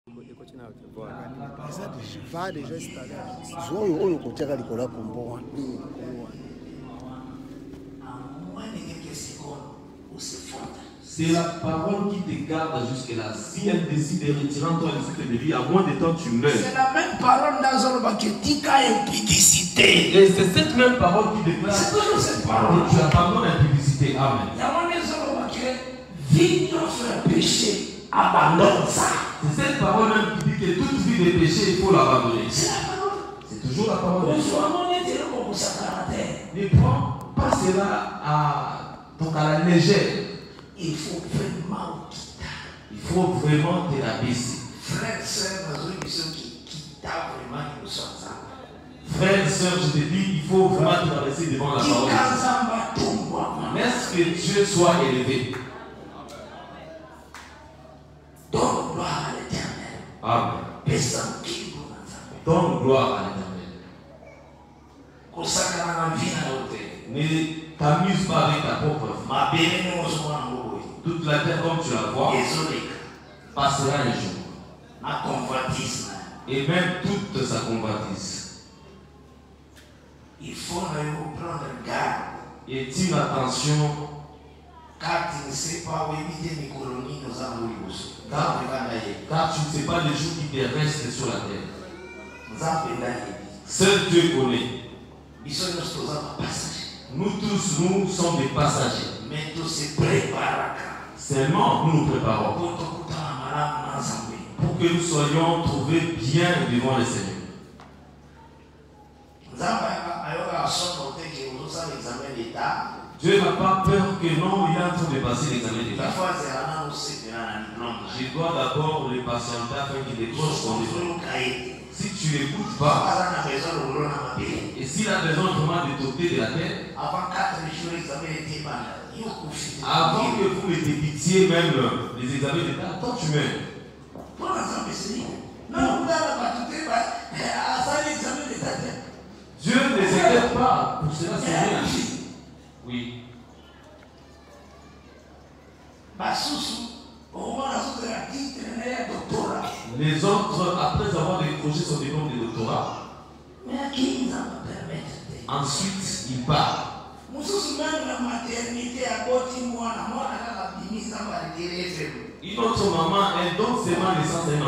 va déjà installé. C'est la parole qui te garde jusque-là. Si elle décide de retirer en toi l'esprit de vie, à moins de temps tu meurs. C'est la même parole dans un Tika impudicité. Et c'est cette même parole qui déclare. C'est toujours cette parole. Tu abandonnes l'impudicité. Amen. Vie notre péché, abandonne ça. C'est cette parole même qui dit que toute vie de péché, il faut l'abandonner. C'est la parole. C'est toujours la parole de Dieu. Ne prends pas cela à la légère. Il faut vraiment quitter. Il faut vraiment te rabaisser. Frères et sœurs, qui quittent vraiment, ils sont ça. Frères et sœurs, je te dis, il faut vraiment te rabaisser devant la parole de Dieu. Laisse que Dieu soit élevé. Donne gloire à l'Éternel. Amen. Donne gloire à l'Éternel. Ne t'amuse pas avec ta propre vie. Toute la terre comme tu la vois passera un jour. Et même toute sa convoitise. Il faut prendre garde. Et tire attention. Car tu ne sais pas où éviter les colonies nous avons. Car tu ne sais pas les jours qui te restent sur la terre. Seul Dieu connaît. Nous tous, nous sommes des passagers. Mais tout se prépare. Seulement, nous nous préparons pour que nous soyons trouvés bien devant le Seigneur. Dieu n'a pas peur que non, il est en train de passer l'examen d'État. Je dois d'abord le patienter afin qu'il décroche son diplôme. Si tu n'écoutes pas, et s'il a besoin vraiment de t'ôter de la tête, avant que vous ne débitiez même les examens d'État, toi tu meurs. Dieu ne s'inquiète pas pour cela, c'est rien. Oui. Les autres, après avoir décroché son diplôme de doctorat, ensuite ils partent. Une autre maman, elle donne seulement naissance à un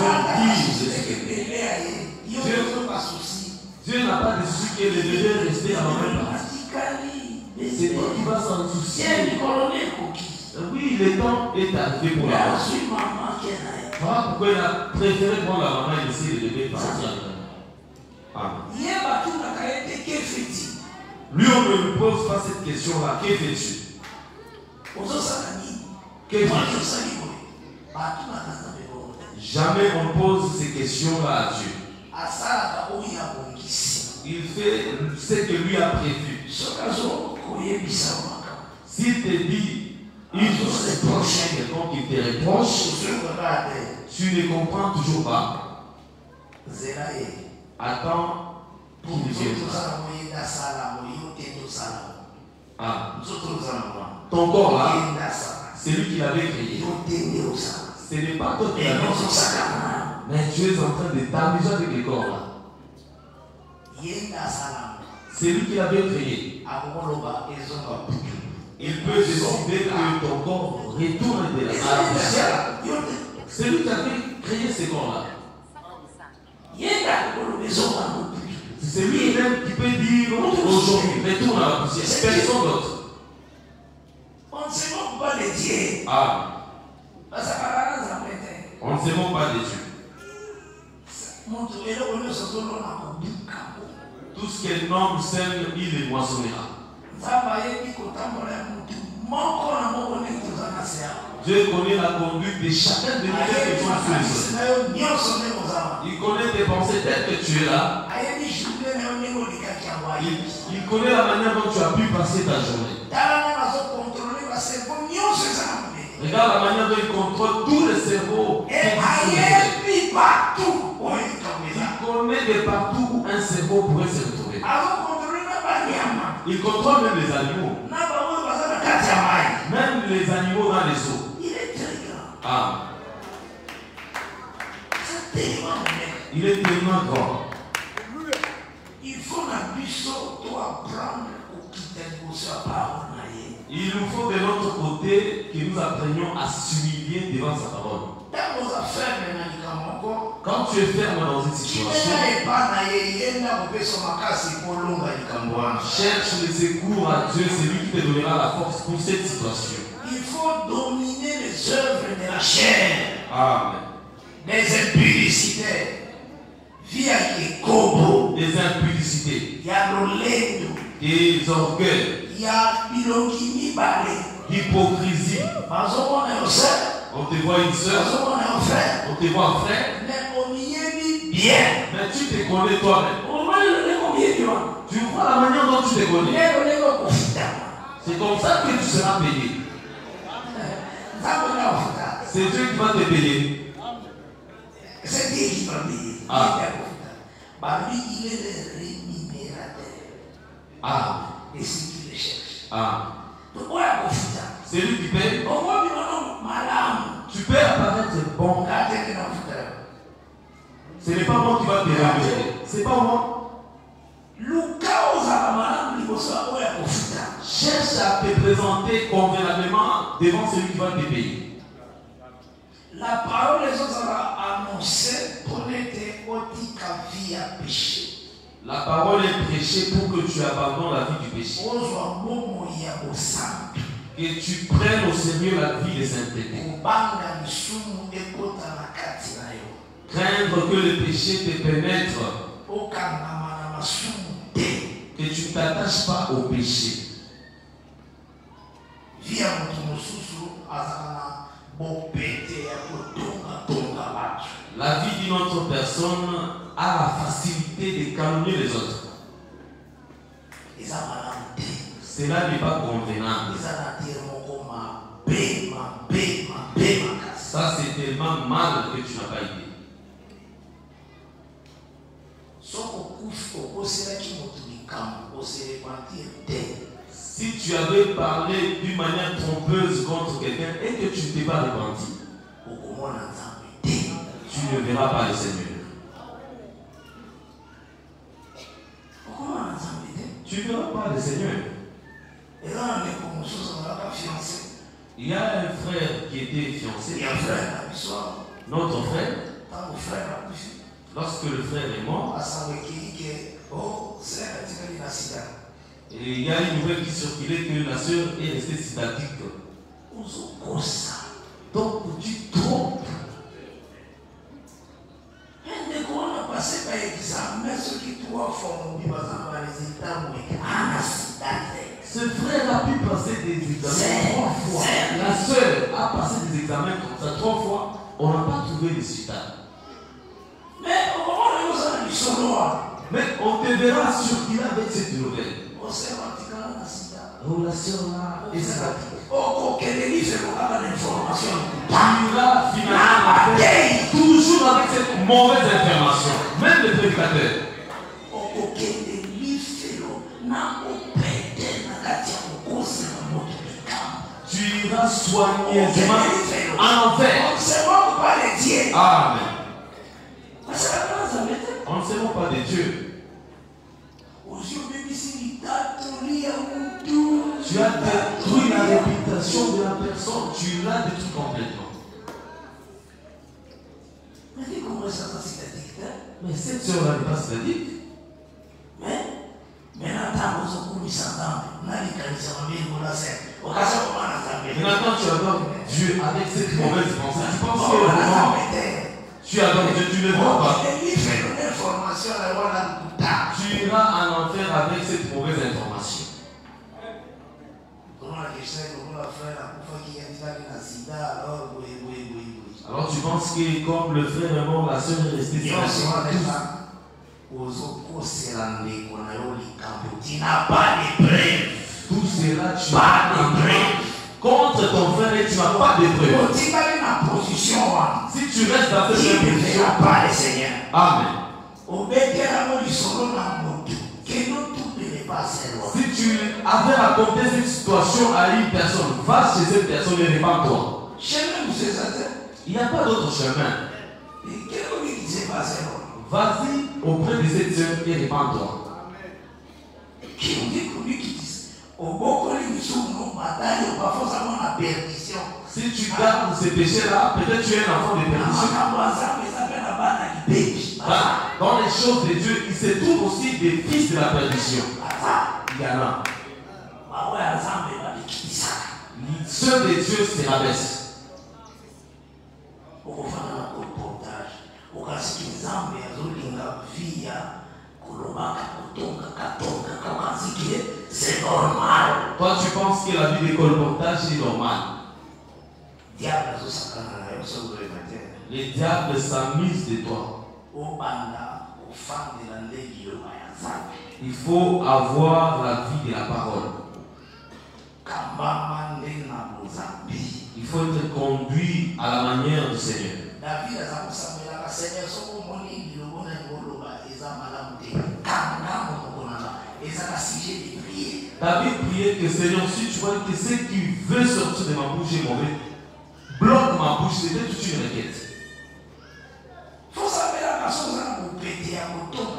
enfant. Dieu n'a pas de souci que le bébé reste à la même place. C'est toi qui vas s'en soucier. Oui, le temps est arrivé pour la maman. Voilà pourquoi il a préféré prendre la maman et laisser le bébé partir. Lui, on ne lui pose pas cette question-là. Que fais-tu? Que fais-tu? Jamais on pose ces questions-là à Dieu. Il fait ce que lui a prévu. S'il te dit une chose prochaine, quelqu'un qui te reproche, tu ne comprends toujours pas. Attends qu'il vienne. Ton corps là, c'est lui qui l'avait créé. Ce n'est pas toi qui l'avais créé. Mais tu es en train de t'amuser avec le corps là. C'est lui qui l'avait créé. Il peut décider que ton corps retourne de la poussière. C'est lui qui avait créé ce corps-là. C'est lui-même qui peut dire aujourd'hui, retourne à la poussière. Personne d'autre. On ne se moque pas de Dieu. On ne se moque pas de Dieu. Tout ce qu'un homme sème, il le moissonnera. Dieu connaît la conduite de chacun de nous tels que tu es. Il connaît tes pensées telles que tu es là. Il connaît la manière dont tu as pu passer ta journée. Regarde la manière dont il contrôle tous les cerveaux. Il connaît de partout où un cerveau pourrait se retrouver. Il contrôle même les animaux. Même les animaux dans les eaux. Il est très grand. Ah. Il est tellement grand. Il faut apprendre Il nous faut de notre côté que nous apprenions à s'humilier devant sa parole. Quand tu es ferme dans une situation, cherche le secours à Dieu, c'est lui qui te donnera la force pour cette situation. Il faut dominer les œuvres de la chair. Amen. Des impudicités. Via Kobo. Des impudicités. Il y a l'olendo. Des orgueils. Il y a bilokimi balé. L'hypocrisie. On te voit une soeur. On te voit un frère. Mais au milieu bien. Mais tu te connais toi-même. Tu vois la manière dont tu te connais. C'est comme ça que tu seras payé. C'est Dieu qui va te payer. C'est Dieu qui va payer. Ah. Lui, il est le rémunérateur. Ah. Et c'est qui le cherche. Ah. C'est lui qui paye. Tu peux apparaître bon. Ce n'est pas moi qui va te rémunérer. C'est pas moi. Cherche à te présenter convenablement devant celui qui va te payer. La parole des autres va annoncer pour n'être otika via péché. La parole est prêchée pour que tu abandonnes la vie du péché. Que tu prennes au sérieux la vie des saintetés. Craindre que le péché te pénètre. Que tu ne t'attaches pas au péché. La vie d'une autre personne a la facilité de calomnier les autres. Cela n'est pas convenable. Ça, c'est tellement mal que tu n'as pas idée. Si tu avais parlé d'une manière trompeuse contre quelqu'un et que tu ne t'es pas repenti, tu ne verras pas le Seigneur. Tu ne verras pas le Seigneur. Il y a un frère qui était fiancé. Notre frère, lorsque le frère est mort, et il y a une nouvelle qui circulait que la sœur est restée sidatique. Donc tu trompes. Ce frère a pu passer des examens 3 fois. La sœur a passé des examens comme ça 3 fois. On n'a pas trouvé les résultats. Mais on te verra circuler avec cette nouvelle. Oh, la sœur là est sidatique. Tu iras finalement toujours avec cette mauvaise information. Même le prédicateur. Tu iras soigneusement en enfer. Amen. On ne se moque pas de Dieu. Tu as détruit la réputation de la personne. Tu l'as détruit complètement. Mais cette soeur-là n'est pas sadique. Maintenant, tu adores Dieu avec cette mauvaise pensée. Tu penses que tu adores Dieu, tu ne le vois pas. Tu iras en enfer avec cette mauvaise information. Alors tu penses que comme le frère est mort, la sœur est restée Tu n'as pas de preuves. Tout cela, tu n'as pas de preuves. Contre ton frère et tu n'as pas de preuves. Si tu restes dans cette position, pas le Seigneur. Amen. Si tu avais raconté cette situation à une personne, va chez cette personne et répands-toi. Il n'y a pas d'autre chemin. Vas-y auprès de cette sœur et répands-toi. Qui on dit pour lui qui dit au beau collègue sur nos batailles, parfois ça va la perdition. Si tu gardes ces péchés-là, peut-être tu es un enfant de perdition. Dans les choses de Dieu, il se trouve aussi des fils de la perdition. Il y en a. Ceux de Dieu se rabaissent. C'est normal. Toi, tu penses que la vie de colportage est normale. Les diables s'amusent de toi. Il faut avoir la vie de la parole. Il faut être conduit à la manière du Seigneur. David priait que Seigneur, si tu vois que ce qui veut sortir de ma bouche est mauvais, bloque ma bouche, c'était toute une requête. Faut savoir la chose pour péter à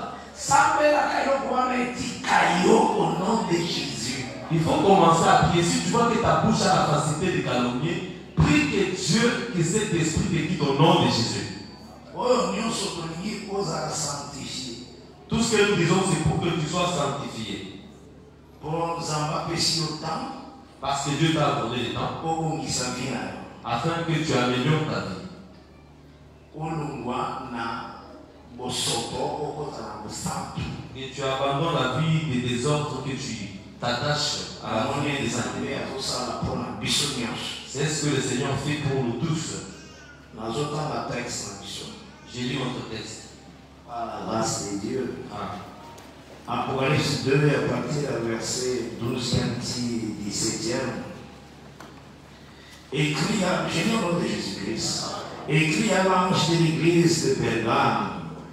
au nom de Jésus. Il faut commencer à prier. Si tu vois que ta bouche a la facilité de calomnier, prie que Dieu, que cet esprit te quitte au nom de Jésus. Tout ce que nous disons, c'est pour que tu sois sanctifié. Parce que Dieu t'a accordé le temps. Afin que tu améliores ta vie. Et tu abandonnes la vie des désordres, que tu t'attaches à la monnaie des animaux. C'est ce que le Seigneur fait pour nous tous. J'ai lu votre texte. Par la grâce de Dieu. Ah. Apocalypse 2, à partir du verset 12e, 17e. Écrit à, je lis au nom de Jésus-Christ, écrit à l'ange de l'église de Pergame.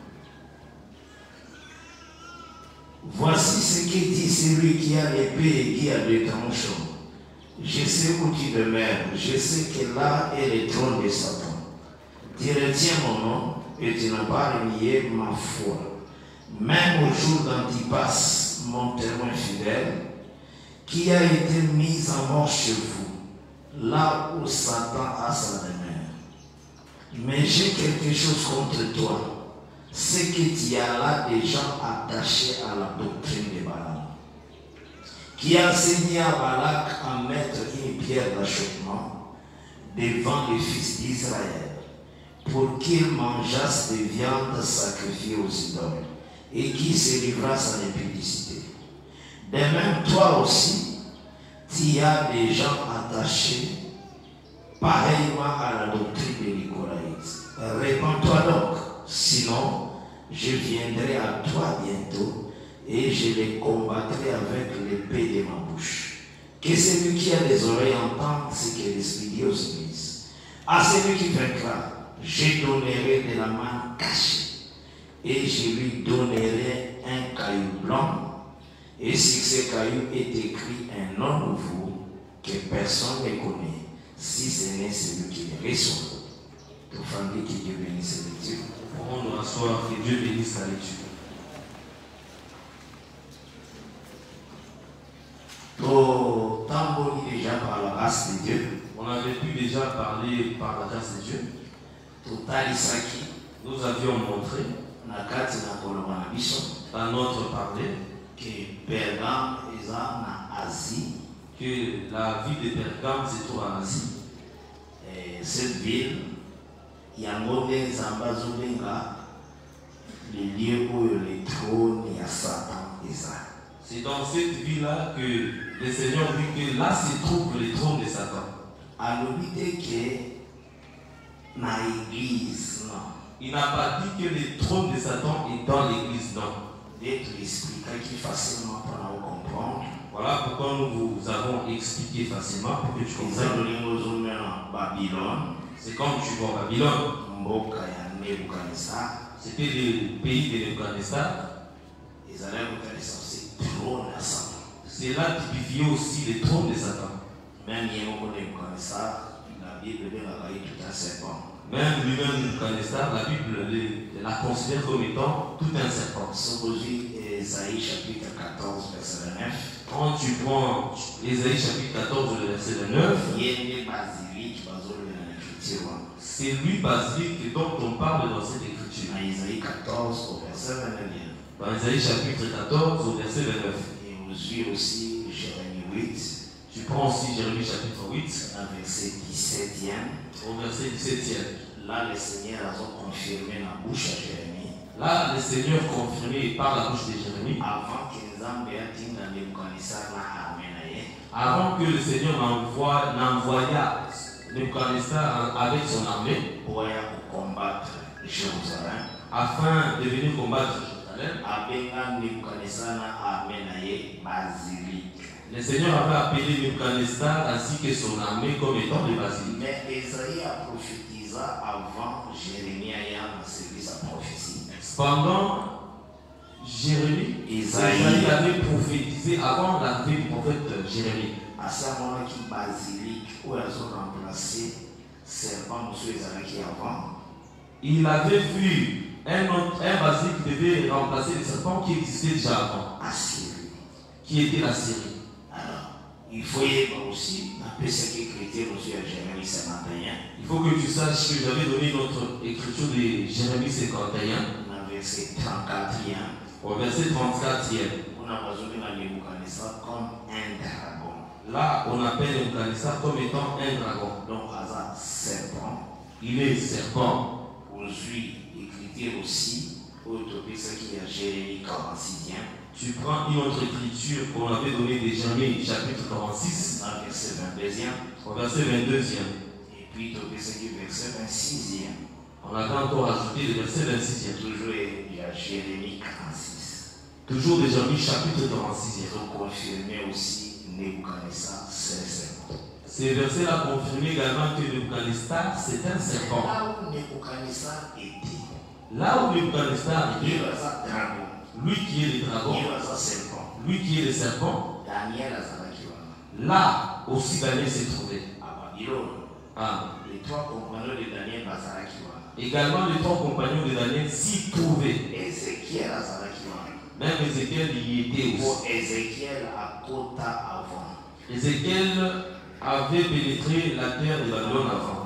Voici ce que dit celui qui a l'épée et qui a le tranchant. Je sais où tu demeures, je sais que là est le trône de Satan. Tu retiens mon nom et tu n'as pas renié ma foi. Même au jour d'Antipas, mon témoin fidèle, qui a été mis en mort chez vous, là où Satan a sa demeure. Mais j'ai quelque chose contre toi, c'est que tu as là des gens attachés à la doctrine de Balaam, qui a enseigné à Balak à mettre une pierre d'achoppement devant les fils d'Israël, pour qu'ils mangeassent des viandes sacrifiées aux idoles, et qui se livrassent à l'impudicité. De même, toi aussi, tu as des gens attachés pareillement à la doctrine des Nicolaïtes. Répands-toi donc, sinon je viendrai à toi bientôt et je les combattrai avec l'épée de ma bouche. Que celui qui a des oreilles entende ce que l'Esprit dit aux églises. À celui qui vaincra, je donnerai de la main cachée. Et je lui donnerai un caillou blanc, et sur ce caillou est écrit un nom nouveau que personne ne connaît, si ce n'est celui qui le reçoit. Tout famille, que Dieu bénisse la lecture. Pour nous asseoir, que Dieu bénisse la lecture. Tout tambour déjà par la grâce de Dieu. On avait pu déjà parler par la grâce de Dieu. Tout alisaki. Nous avions montré dans notre parler que Pergame est en Asie, que la ville de Pergame se trouve en Asie. Et cette ville, il y a un Zambazobenga, le lieu où le trône et Satan est. C'est dans cette ville-là que le Seigneur dit que là se trouve le trône de Satan. À l'obité que dans l'église, non. Il n'a pas dit que le trône de Satan est dans l'église, non. D'être expliqué facilement pour nous comprendre. Voilà pourquoi nous vous avons expliqué facilement pour que tu comprennes. C'est comme tu vois Babylone. C'était le pays de Nebuchadnezzar. Cela typifiait aussi le trône de Satan. Même la Bible dit tout un serpent. Même lui-même, Nebuchadnezzar, la Bible la considère comme étant tout un serpent. Aujourd'hui, Ésaïe chapitre 14, verset 29. Quand tu prends Ésaïe chapitre 14, le verset 29, c'est lui, Basilique, dont on parle dans cette écriture. Dans Ésaïe 14, au verset 29. Dans Ésaïe chapitre 14, au verset 29. Et aujourd'hui aussi, Jérémie 8. Tu prends aussi Jérémie chapitre 8, verset 17e. au verset 17e. Là, le Seigneur a confirmé la bouche à Jérémie. Là, le Seigneur confirmé par la bouche de Jérémie. Avant que le Seigneur n'envoya Nebuchadnezzar avec son armée pour combattre Jérusalem, afin de venir combattre Jérusalem, le Seigneur avait appelé Nebuchadnezzar ainsi que son armée comme étant des basiliques. Mais Ésaïe a prophétisé avant Jérémie ayant servi sa prophétie. Cependant, Jérémie, Isaïe avait prophétisé avant l'arrivée du prophète Jérémie. À ce moment-là, qui basilique, où elles ont remplacé serpent, qui avant. Il avait vu un basilique qui devait remplacer les serpents qui existaient déjà avant. Assyrie. Qui était la Syrie. Alors, il faut y avoir aussi, après ce qui est écrit aussi à Jérémie 51. Il faut que tu saches que j'avais donné notre écriture de Jérémie 51. Verset 34e. Au verset 34e. On a besoin de Nebuchadnezzar comme un dragon. Là, on appelle Nebuchadnezzar comme étant un dragon. Donc, hasard serpent. Il est serpent. Aujourd'hui, écriture aussi, au ce qui est Jérémie 46e. Tu prends une autre écriture qu'on avait donnée de Jérémie chapitre 46. Verset 22e. Au verset 22e. Et puis, ce qui est verset 26e. On avait encore ajouté le verset 26e. Toujours il y a Jérémie 46. Toujours de Jérémie chapitre 46e. Ils ont confirmé aussi Nebuchadnezzar, c'est un serpent. Ces versets-là confirment également que Nebuchadnezzar, c'est un serpent. Là où Nebuchadnezzar était. Là où Nebuchadnezzar Il était. was a dragon. Lui qui est le dragon. Il was a serpent. Lui qui est le serpent. Daniel a là aussi Daniel s'est trouvé. À Babylone. Ah. Les trois compagnons de Daniel Bazarakiwa. Également les trois compagnons de Daniel s'y trouvaient. Ézéchiel à Zarakiwa. Même Ézéchiel y était aussi. Pour Ézéchiel à Kota avant. Ézéchiel avait pénétré la terre de Babylone avant.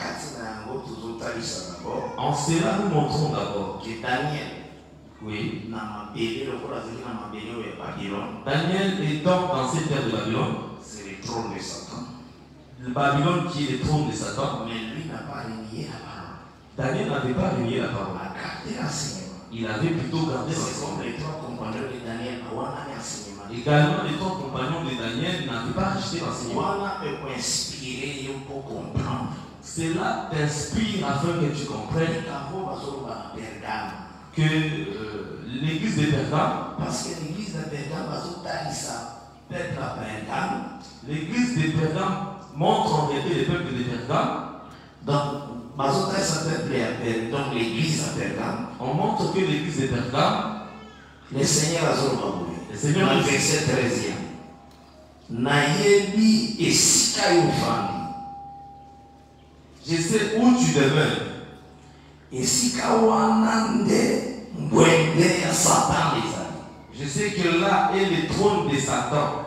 En cela, nous montrons d'abord que Daniel, oui, Daniel étant dans cette terre de Babylone, c'est le trône de Satan. Le Babylone qui est le trône de Satan. Mais lui n'a pas renié la parole. Daniel n'avait pas renié la parole. Il avait plutôt gardé l'enseignement. Les trois compagnons de Daniel également, les trois compagnons de Daniel n'avaient pas rejeté l'enseignement. Cela t'inspire afin que tu comprennes que l'église de Pergame, parce que l'église de Pergame, l'église de Pergame montre en réalité le peuple de Pergame. Donc l'église de Pergame, on montre que l'église de Pergame, le Seigneur a le Seigneur dans le verset 13e, Nayebi et Sikayoufandi. Je sais où tu demeures. Et Sikawanande Mbwende ya Satan les amis. Je sais que là est le trône de Satan.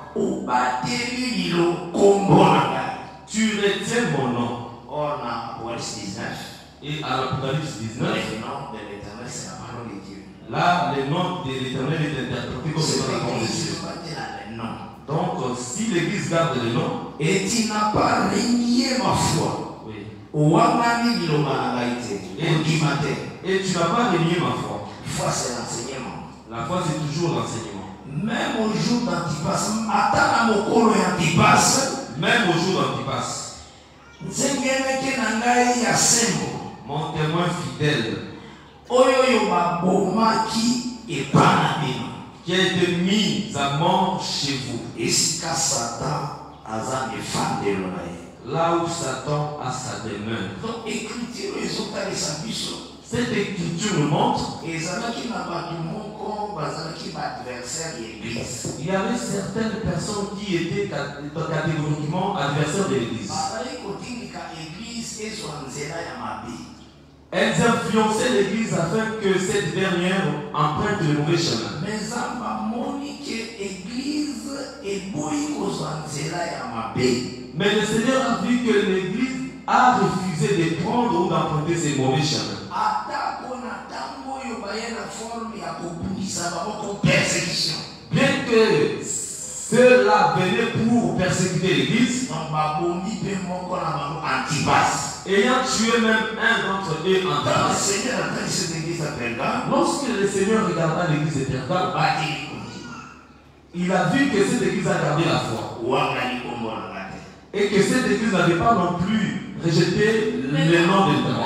Tu retiens mon nom. Or, dans Apocalypse 19, et à l'Apocalypse 19, le nom de l'Éternel, c'est la parole de Dieu. Là, le nom de l'Éternel est interprété comme la parole de Dieu. Donc, si l'Église garde le nom, et tu n'as pas renié ma foi. Oui. Et tu n'as pas renié ma foi. Foi, c'est l'enseignement. La foi, c'est toujours l'enseignement. Même au jour d'Antipas, même au jour d'Antipas, mon témoin fidèle, qui a été mis à mort chez vous, là où Satan a sa demeure. Donc, écriture, cette écriture nous montre il y avait certaines personnes qui étaient catégoriquement adversaires de l'Église. Elles influençaient l'église afin que cette dernière emprunte le mauvais chemin. Mais le Seigneur a vu que l'église a refusé de prendre ou d'emprunter ces mauvais chemins. Bien que cela venait pour persécuter l'église, ayant tué même un d'entre eux en Antipas. Lorsque le Seigneur regarda l'église de Pergame, il a vu que cette église a gardé la foi. Et que cette église n'avait pas non plus rejeté le nom de Dieu.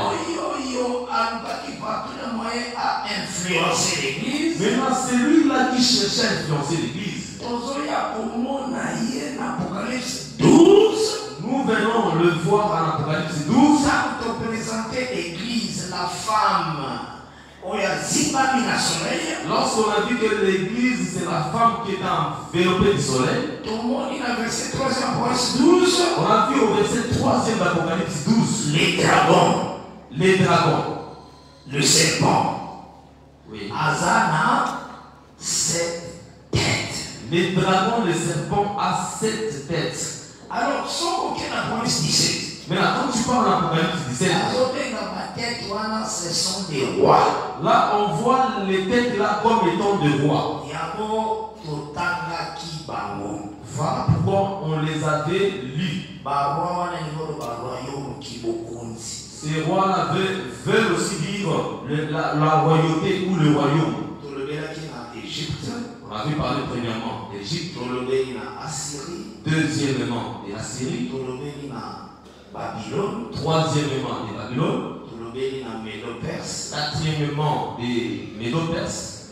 Maintenant, c'est lui-là qui cherchait à influencer l'église. Nous venons le voir en Apocalypse 12. La femme, lorsqu'on a vu que l'église, c'est la femme qui est enveloppée du soleil, on a vu au verset 3e d'Apocalypse 12 les dragons, le serpent, oui. Azana, 7 têtes. Les dragons, les serpents a 7 têtes. Alors, sans aucun Apocalypse 17. Maintenant, quand tu parles d'Apocalypse 17, ce sont des rois. Là, on voit les têtes là comme étant des rois. Voilà pourquoi on les avait lus. Ces rois-là veulent aussi dire la royauté ou le royaume. On avait parlé premièrement d'Égypte, deuxièmement de la Syrie, troisièmement de Babylone, quatrièmement des Médo-Perses,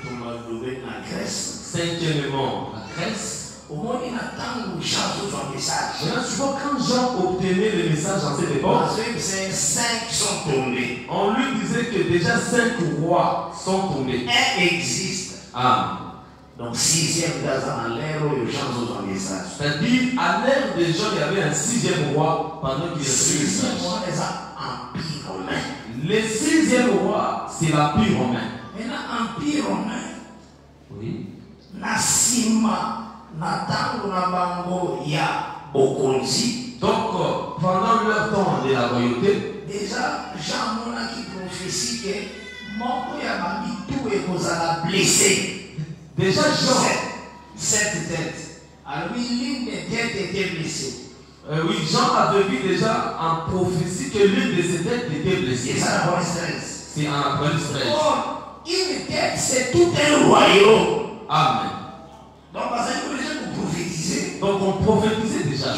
cinquièmement la Grèce. Maintenant, tu vois, quand Jean obtenait les messages en cette époque, 5 sont tombés. on lui disait que déjà 5 rois sont tombés. Un existe. Ah. Donc, 6e dans l'ère où les gens ont un message. C'est-à-dire, à l'ère des gens, il y avait un 6e roi pendant qu'il y avait le message. Empire romain. Le 6e roi, c'est l'Empire romain. Maintenant, Empire romain. Oui. Nasima, Natango, Nabango, Ya, Bokonzi. Donc, pendant leur temps de la royauté, déjà, Jean Mona qui prophétie que mon Yamami tout est vous a blessé. Déjà, Jean, 7 têtes. Alors, l'une des têtes était blessée. Oui, Jean avait vu déjà en prophétie que l'une de ses têtes était blessée. C'est ça, Apocalypse 13. C'est en Apocalypse 13. Or, une tête, c'est tout un royaume. Amen. Donc, parce que les gens vous prophétiser. Donc, on prophétisait déjà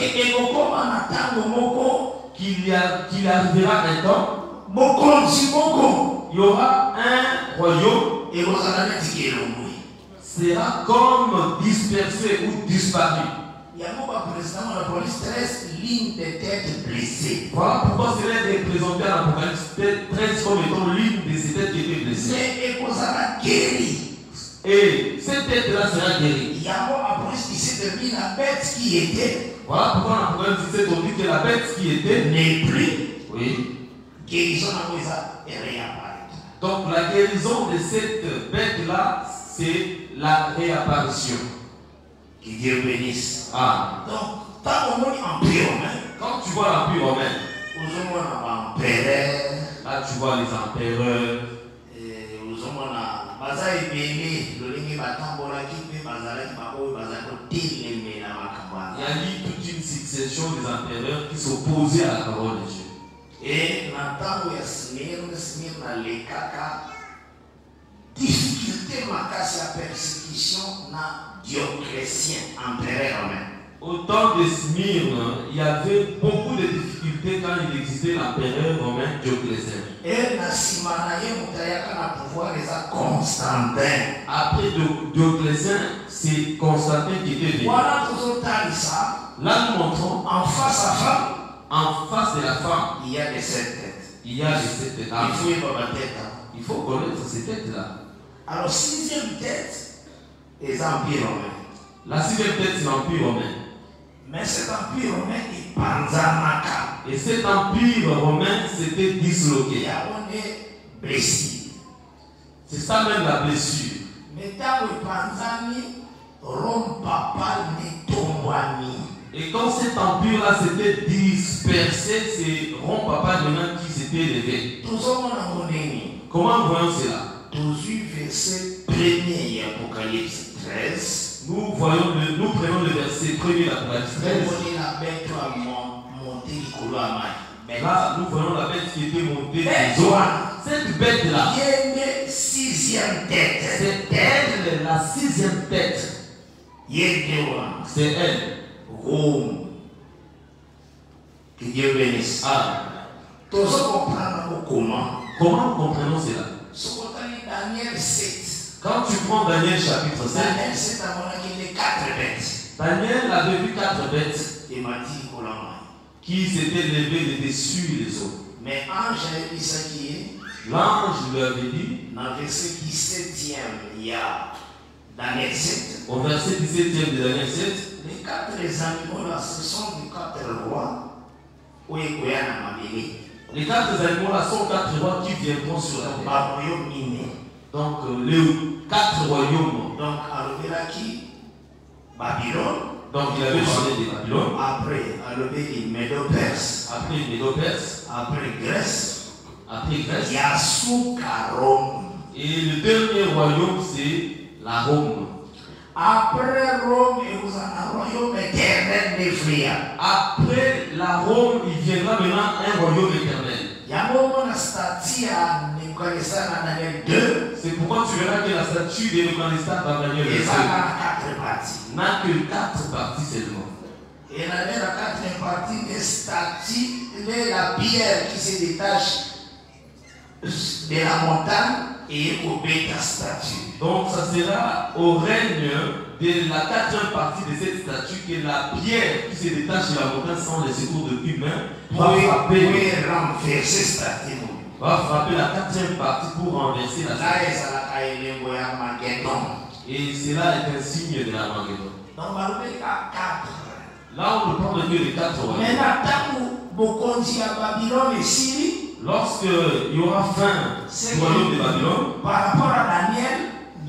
qu'il arrivera un temps, il y aura un royaume et vous allez sera comme dispersé ou disparu. Il y a un président de la police 13 lignes de tête blessées. Voilà pourquoi cela est représenté à l'Apocalypse 13 comme étant l'une de ces têtes qui étaient blessées. Et vous allez guérir. Et cette tête-là sera guérie. Il y a un police qui s'est devenu la bête qui était. Voilà pourquoi dans l'Apocalypse 17 on dit que la bête qui était n'est plus. Oui. Guérison à Moïsa et réapparaître. Donc la guérison de cette bête-là, c'est la réapparition. Que Dieu bénisse. Ah. Donc, tant qu'on dit empire romain, quand tu vois l'empire romain, là tu vois les empereurs. Il y a eu toute une succession des empereurs qui s'opposaient à la parole de Dieu. Et maintenant, il y a Smyrna, les caca, difficulté, ma persécution, na Dioclétien, empereur romain. Au temps de Smyrne, il y avait beaucoup de difficultés quand il existait l'empereur romain Dioclétien. Et na Simanaye, Moutayaka, na pouvoir les a Constantin. Après Dioclétien, c'est Constantin qui était venu. Voilà tout ça. Là, nous montrons en face à femme. En face de la femme, il y a les 7 têtes. Il y a les 7 têtes. Il faut connaître ces têtes-là. Alors, 6e tête, c'est l'Empire romain. La 6e tête, c'est l'Empire romain. Mais cet Empire romain est Panzanaka. Et cet empire romain s'était disloqué. C'est ça même la blessure. Et quand cet empire-là s'était dispersé, c'est Rome Papa maintenant qui s'était élevé. Comment nous voyons cela? Verset 1er Apocalypse 13. Nous prenons le verset 1er d'Apocalypse 13. Là, nous voyons la bête qui était montée des eaux. Cette bête-là, c'est elle, la 6e tête. C'est elle. Rome. Que Dieu bénisse. Comment nous comprenons cela? Daniel 7. Quand tu prends Daniel chapitre 7, Daniel 7 a les 4 bêtes. Daniel avait vu 4 bêtes Et m'a dit qui s'étaient levées de dessus les eaux. Mais l'ange lui avait dit, dans le verset 17e, il y a Daniel 7. Au verset 17e de Daniel 7, les 4 animaux là, ce sont les 4 rois. Les 4 animaux là sont 4 rois qui viendront sur la terre. Donc les 4 royaumes. Donc Babylone. Donc il avait parlé de Babylone. Après, les Médo-Perses. Après les Médo-Perses. Après Grèce. Après Grèce. Yasuka-Rome. Et le dernier royaume c'est la Rome. Après Rome, il vous a un royaume éternel des frères. Après la Rome, il viendra maintenant un royaume éternel. C'est pourquoi tu verras que la statue de Nebuchadnezzar dans Daniel 2 n'a que 4 parties seulement. Et la 4e partie des statues de la pierre qui se détache de la montagne et au bêta statue. Donc ça sera au règne de la 4e partie de cette statue que la pierre qui se détache de la montagne sans les secours de humain va frapper la 4e partie pour renverser la statue. Et cela est un signe de l'Armageddon. Là on ne parle que des 4 royaumes. Lorsqu'il y aura fin du royaume de Babylone, par rapport à Daniel,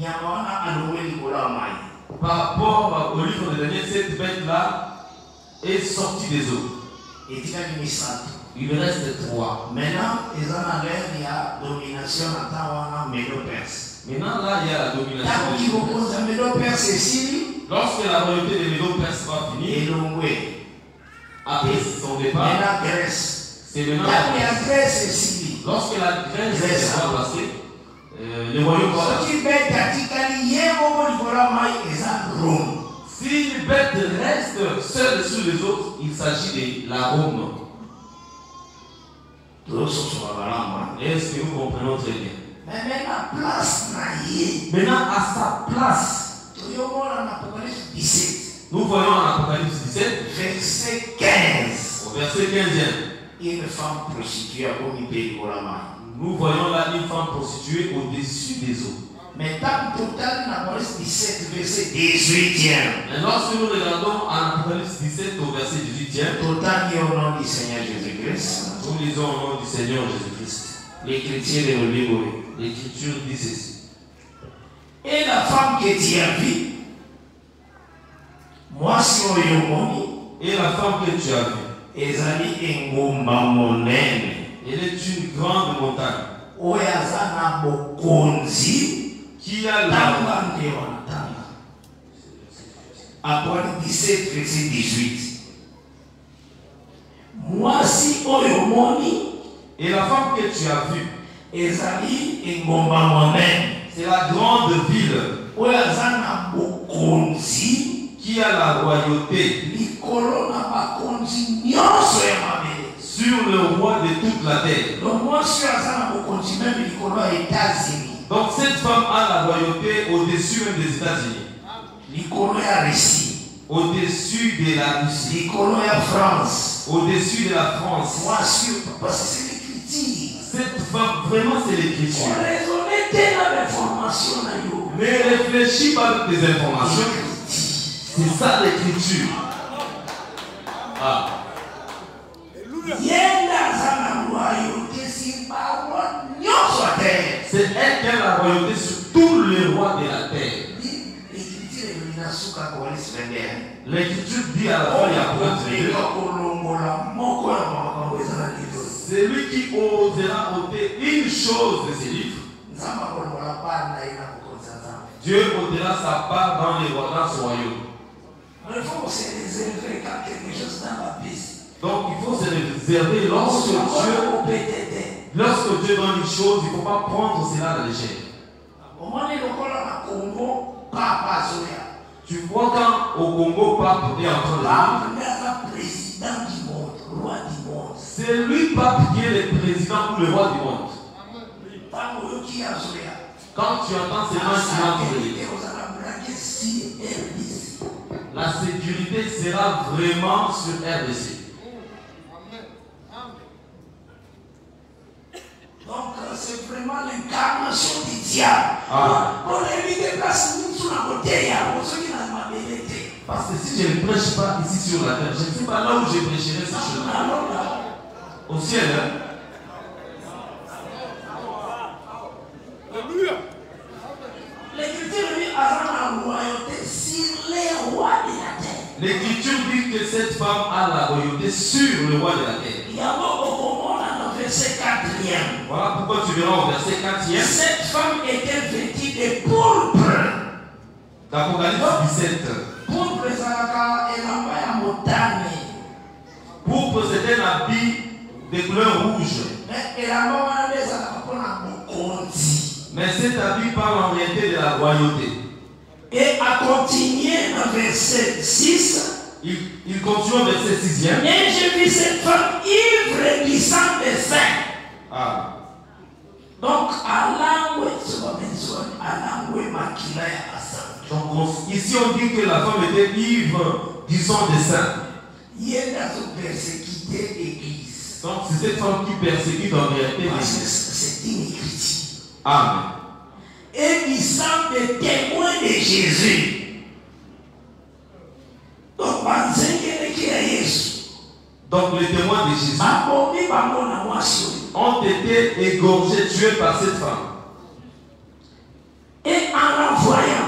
par rapport au livre de Daniel, cette bête-là est sortie des eaux. Il reste 3. Maintenant, il y a domination à Médo-Perse. Maintenant, là, il y a la domination des Médo-Perse. Lorsque la royauté des Médo-Perse va finir, après son départ, c'est maintenant la Grèce. Lorsque la Grèce va passer, le royaume va passer. Si une bête reste seule sur les autres, il s'agit de la Rome. Est-ce que nous comprenons très bien? Maintenant, à sa place, nous voyons en Apocalypse 17, verset 15. Au verset 15e, une femme prostituée à Omibé. Nous voyons là une femme prostituée au-dessus des eaux. Mais dans total, dans Apocalypse 17, verset 18e. Et lorsque nous regardons en Apocalypse 17 au verset 18e, total au nom du Seigneur Jésus-Christ. Nous lisons au nom du Seigneur Jésus-Christ. L'écriture est au livre. L'écriture dit ceci. Et la femme que tu as vue, moi si on y et la femme que tu as vue, elle est une grande montagne qui a la Apocalypse 17, verset 18. Moi si Oyomoni, et la femme que tu as vue, c'est la grande ville qui a la royauté sur le roi de toute la terre. Donc cette femme a la royauté au-dessus même des États-Unis, au-dessus de la Russie, au-dessus de la France. Cette femme, vraiment c'est l'écriture. Mais réfléchis pas avec tes informations. C'est ça l'écriture. Ah. détient la royauté sur tous les rois de la terre. L'Écriture dit à la fin de c'est lui qui osera ôter une chose de ses livres. Dieu ôtera sa part dans les rois, dans son royaume. Il faut se réserver quand quelque chose dans la piste. Donc il faut se réserver lorsque Dieu donne une chose, il ne faut pas prendre cela à la légère. Tu vois quand au Congo, Pape est en train de dire, c'est lui, Pape, qui est le président ou le roi du monde. Quand tu entends ces mains la sécurité sera vraiment sur RDC. Donc c'est vraiment l'incarnation du diable. On évite place nous sur la côté, parce que si je ne prêche pas ici sur la terre, je ne sais pas là où je prêcherai ces choses. Au ciel, hein? Alléluia. L'Écriture dit à la royauté sur les rois de la terre. L'Écriture dit que cette femme a la royauté sur le roi de la terre. Il y a beaucoup dans le verset 4e. Voilà pourquoi tu verras au verset 4e. Cette femme était vêtue de pourpre. D'Apocalypse 17. Pourpre, c'est la montagne. Pourpre, c'est un habit de couleur rouge. Mais cet habit parle en réalité de la royauté. Et à continuer dans verset 6. Il continue au verset 6e. Et j'ai vu cette femme ivre du sang des saints. Donc, donc ici on dit que la femme était ivre du sang des saints. Donc c'est cette femme qui persécute en réalité. C'est une écriture. Amen. Et du sang des témoins de Jésus. Donc les témoins de Jésus ont été égorgés, tués par cette femme. Et en la voyant,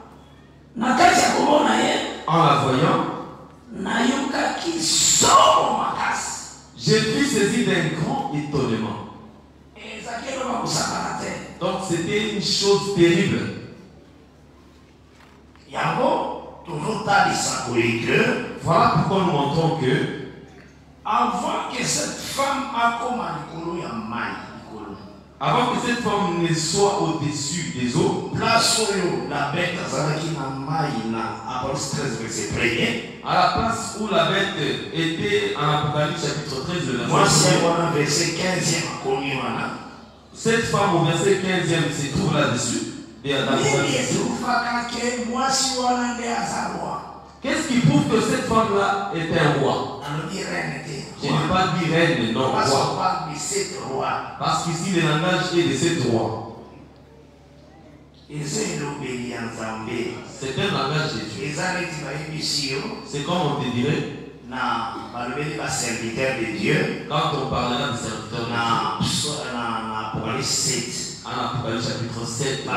j'ai pu saisir d'un grand étonnement. Donc c'était une chose terrible. Voilà pourquoi nous montrons que avant que cette femme ne soit au-dessus des eaux, la bête à la place où la bête était en Apocalypse chapitre 13 de la verset 15e, cette femme au verset 15e se trouve là-dessus. Qu'est-ce qui prouve que cette femme-là est un roi? Je n'ai pas dit reine, mais non, roi. Parce qu'ici, le langage est de 7 rois. C'est un langage de Dieu. C'est comme on te dirait quand on parlera des serviteurs de Dieu. En Apocalypse chapitre 7,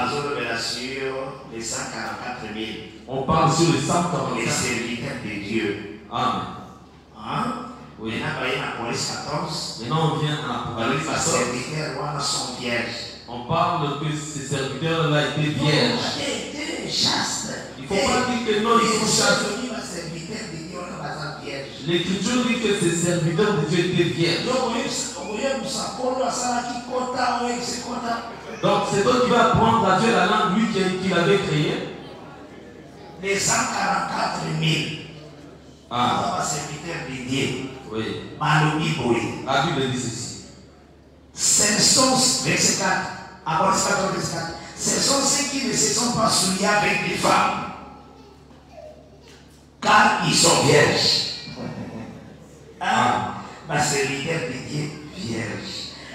on parle sur les 144 les serviteurs de Dieu. Amen. Oui. Maintenant on vient en Apocalypse 14. On parle que ces serviteurs-là étaient vierges. Il ne faut pas dire que non, ils sont chastes. L'Écriture dit que ces serviteurs de Dieu étaient vierges. Donc c'est toi qui vas apprendre à Dieu la langue, lui qui l'avait créée. Les 144 000. Serviteurs de Dieu. Oui. La Bible dit ceci. Ce sont, verset 4, Apocalypse 14, verset 4, ce sont ceux qui ne se sont pas souillés avec des femmes, car ils sont vierges. Ma serviteur de Dieu, vierge.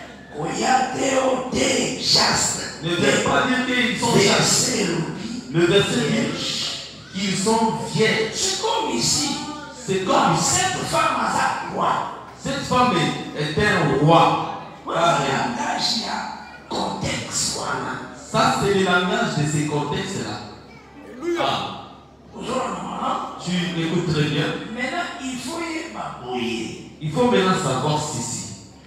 Ne veut pas dire qu'ils sont chastes. Le verset dit qu'ils sont vierges. C'est comme ici. C'est comme ici. Cette femme a sa roi. Cette femme est un roi. Ça, c'est le langage de ces contextes-là. Ah. Tu écoutes très bien. Maintenant, il faut y m'appuyer. Il faut maintenant savoir ceci.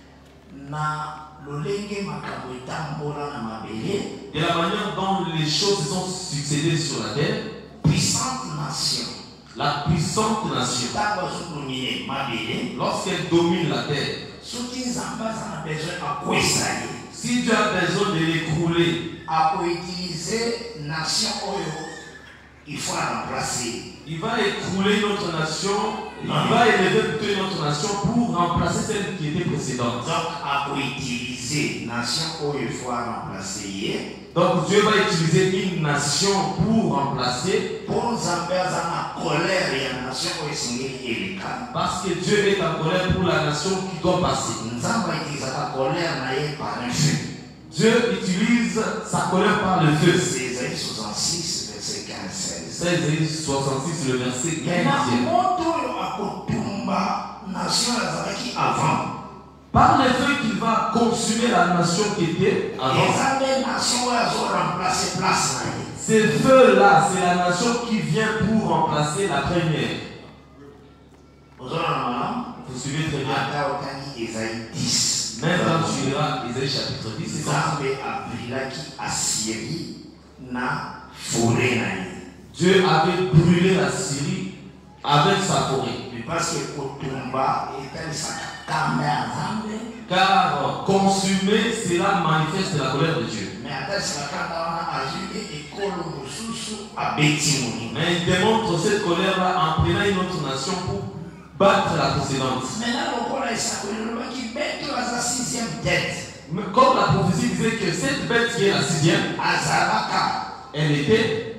De la manière dont les choses se sont succédées sur la terre, Puissante nation. la puissante nation, lorsqu'elle domine la terre, si Dieu a besoin de l'écrouler, il faut remplacer. il va écrouler notre nation, il va élever plutôt notre nation pour remplacer celle qui était précédente. Donc, pour utiliser nation, il faut remplacer. Donc Dieu va utiliser une nation pour remplacer. Parce que Dieu est en colère pour la nation qui doit passer. Dieu utilise sa colère par le feu. C'est Ésaïe 66, verset 15-16. C'est Ésaïe 66, le verset 15. Par le feu qu'il va consumer la nation qui était avant. Ce feu-là, c'est la nation qui vient pour remplacer la première. Vous suivez très bien. Ésaïe 10. Même quand tu liras Ésaïe chapitre 10, c'est ça. Dieu avait brûlé la Syrie avec sa forêt. Parce que Kotumba était sa car consumer, cela manifeste la colère de Dieu. Mais il démontre cette colère-là en prenant une autre nation pour battre la précédente. Mais comme la prophétie disait que cette bête qui est la sixième, elle était,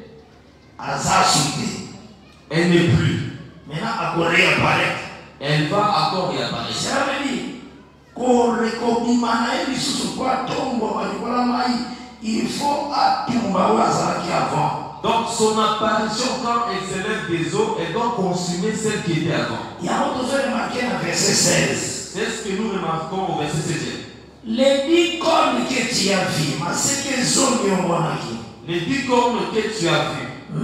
elle n'est plus. Maintenant, elle va encore réapparaître. Il faut avant. Donc son apparition quand elle s'élève des eaux, elle doit consumer celle qui était avant. Il y a autre chose remarqué dans verset 16. C'est ce que nous remarquons au verset 16. Les 10 cornes que tu as vues, c'est que les 10 cornes que tu as vues,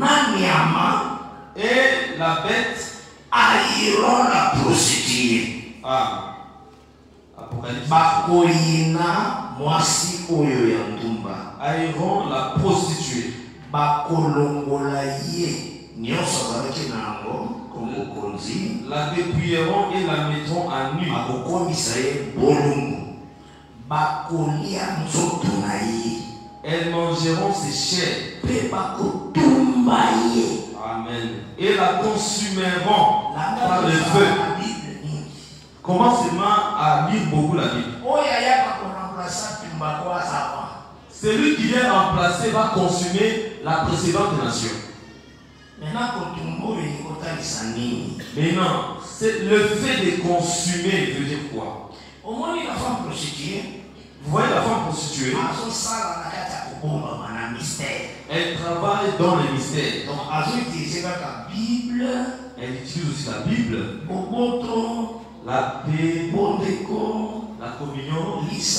et la bête haïront la prostituée. Ah. Apocalypse. Bakoyina mwasi oyo ya ndumba. Haïront la prostituée. Bakolongola ye nyonso azalaki nango comme konzi. La dépouilleront et la mettront à nu. Bakokomisa ye bolungu. Bakolia nzoto na ye. Elles mangeront ses chairs. Pe bakotumba ye. Amen. Et la consumeront par le feu. Commence seulement à lire beaucoup la Bible. Celui qui vient remplacer va consumer la précédente nation. Maintenant, le fait de consumer veut dire quoi? Vous voyez la femme prostituée? Elle travaille dans les mystères. Donc, elle utilise aussi la Bible, la paix, la communion,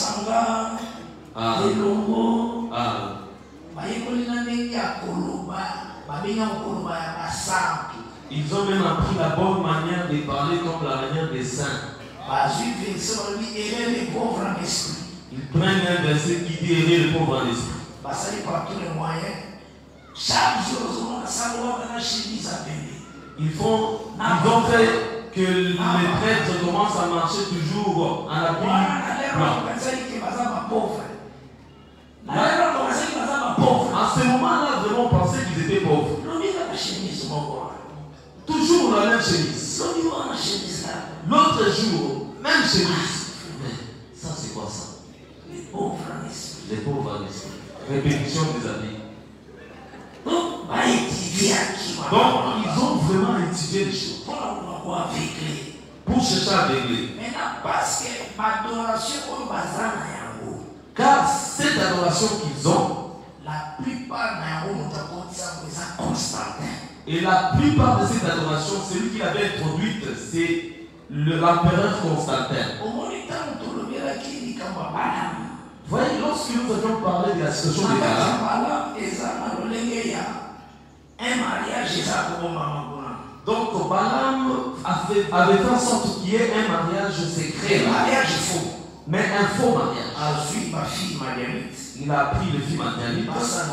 ils ont même appris la bonne manière de parler comme la manière des saints. Ils prennent un verset qui dit aimer le pauvre en esprit. Ils ont fait que les prêtres commencent à marcher toujours en habit blanc. En ce moment-là, vraiment, on pensait qu'ils étaient pauvres. Toujours la même chemise. L'autre jour, même chemise. Mais ça, c'est quoi ça? Les pauvres en esprit. Répétition des habits. Donc, ils ont vraiment étudié les choses pour chercher à régler. Car cette adoration qu'ils ont, la plupart et la plupart de cette adoration, celui qui l'avait introduite, c'est l'empereur Constantin. Voyez, lorsque nous avions parlé de la situation de Balaam, donc Balaam avait fait en sorte qu'il y ait un mariage secret. Mariage faux. Mais un faux mariage. Il a pris le fils Madianite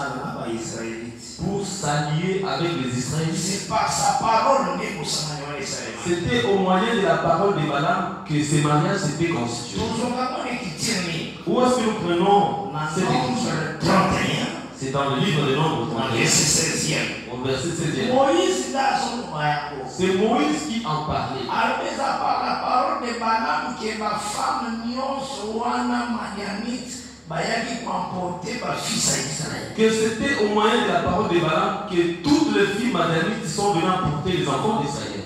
pour s'allier avec les Israélites. C'est par sa parole C'était au moyen de la parole de Balaam que ces mariages s'étaient constitués. Où est-ce que nous prenons cette écriture? 31. C'est dans le livre de Nombres, Verset 16e. au verset 16e. C'est Moïse qui en parlait. La parole de Balaam qui est ma femme Que c'était au moyen de la parole de Balaam que toutes les filles madianites sont venues apporter les enfants d'Israël.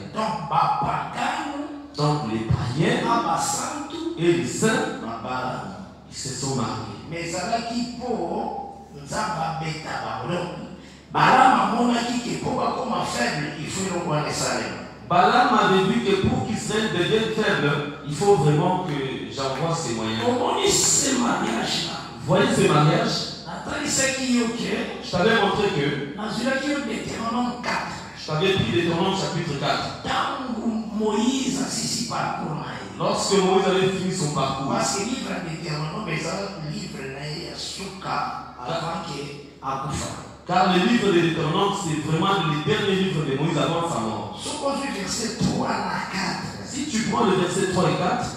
Donc les païens et les saints, ils se sont mariés. Mais Balaam avait vu que pour qu'Israël devienne faible, il faut vraiment que j'envoie ces moyens. Voyez ce mariage? Je t'avais montré que je t'avais pris Deutéronome chapitre 4. Lorsque Moïse avait fini son parcours. Parce que le livre de Deutéronome est un livre car le livre de Deutéronome, c'est vraiment le dernier livre de Moïse avant sa mort. Si tu prends le verset 3 et 4,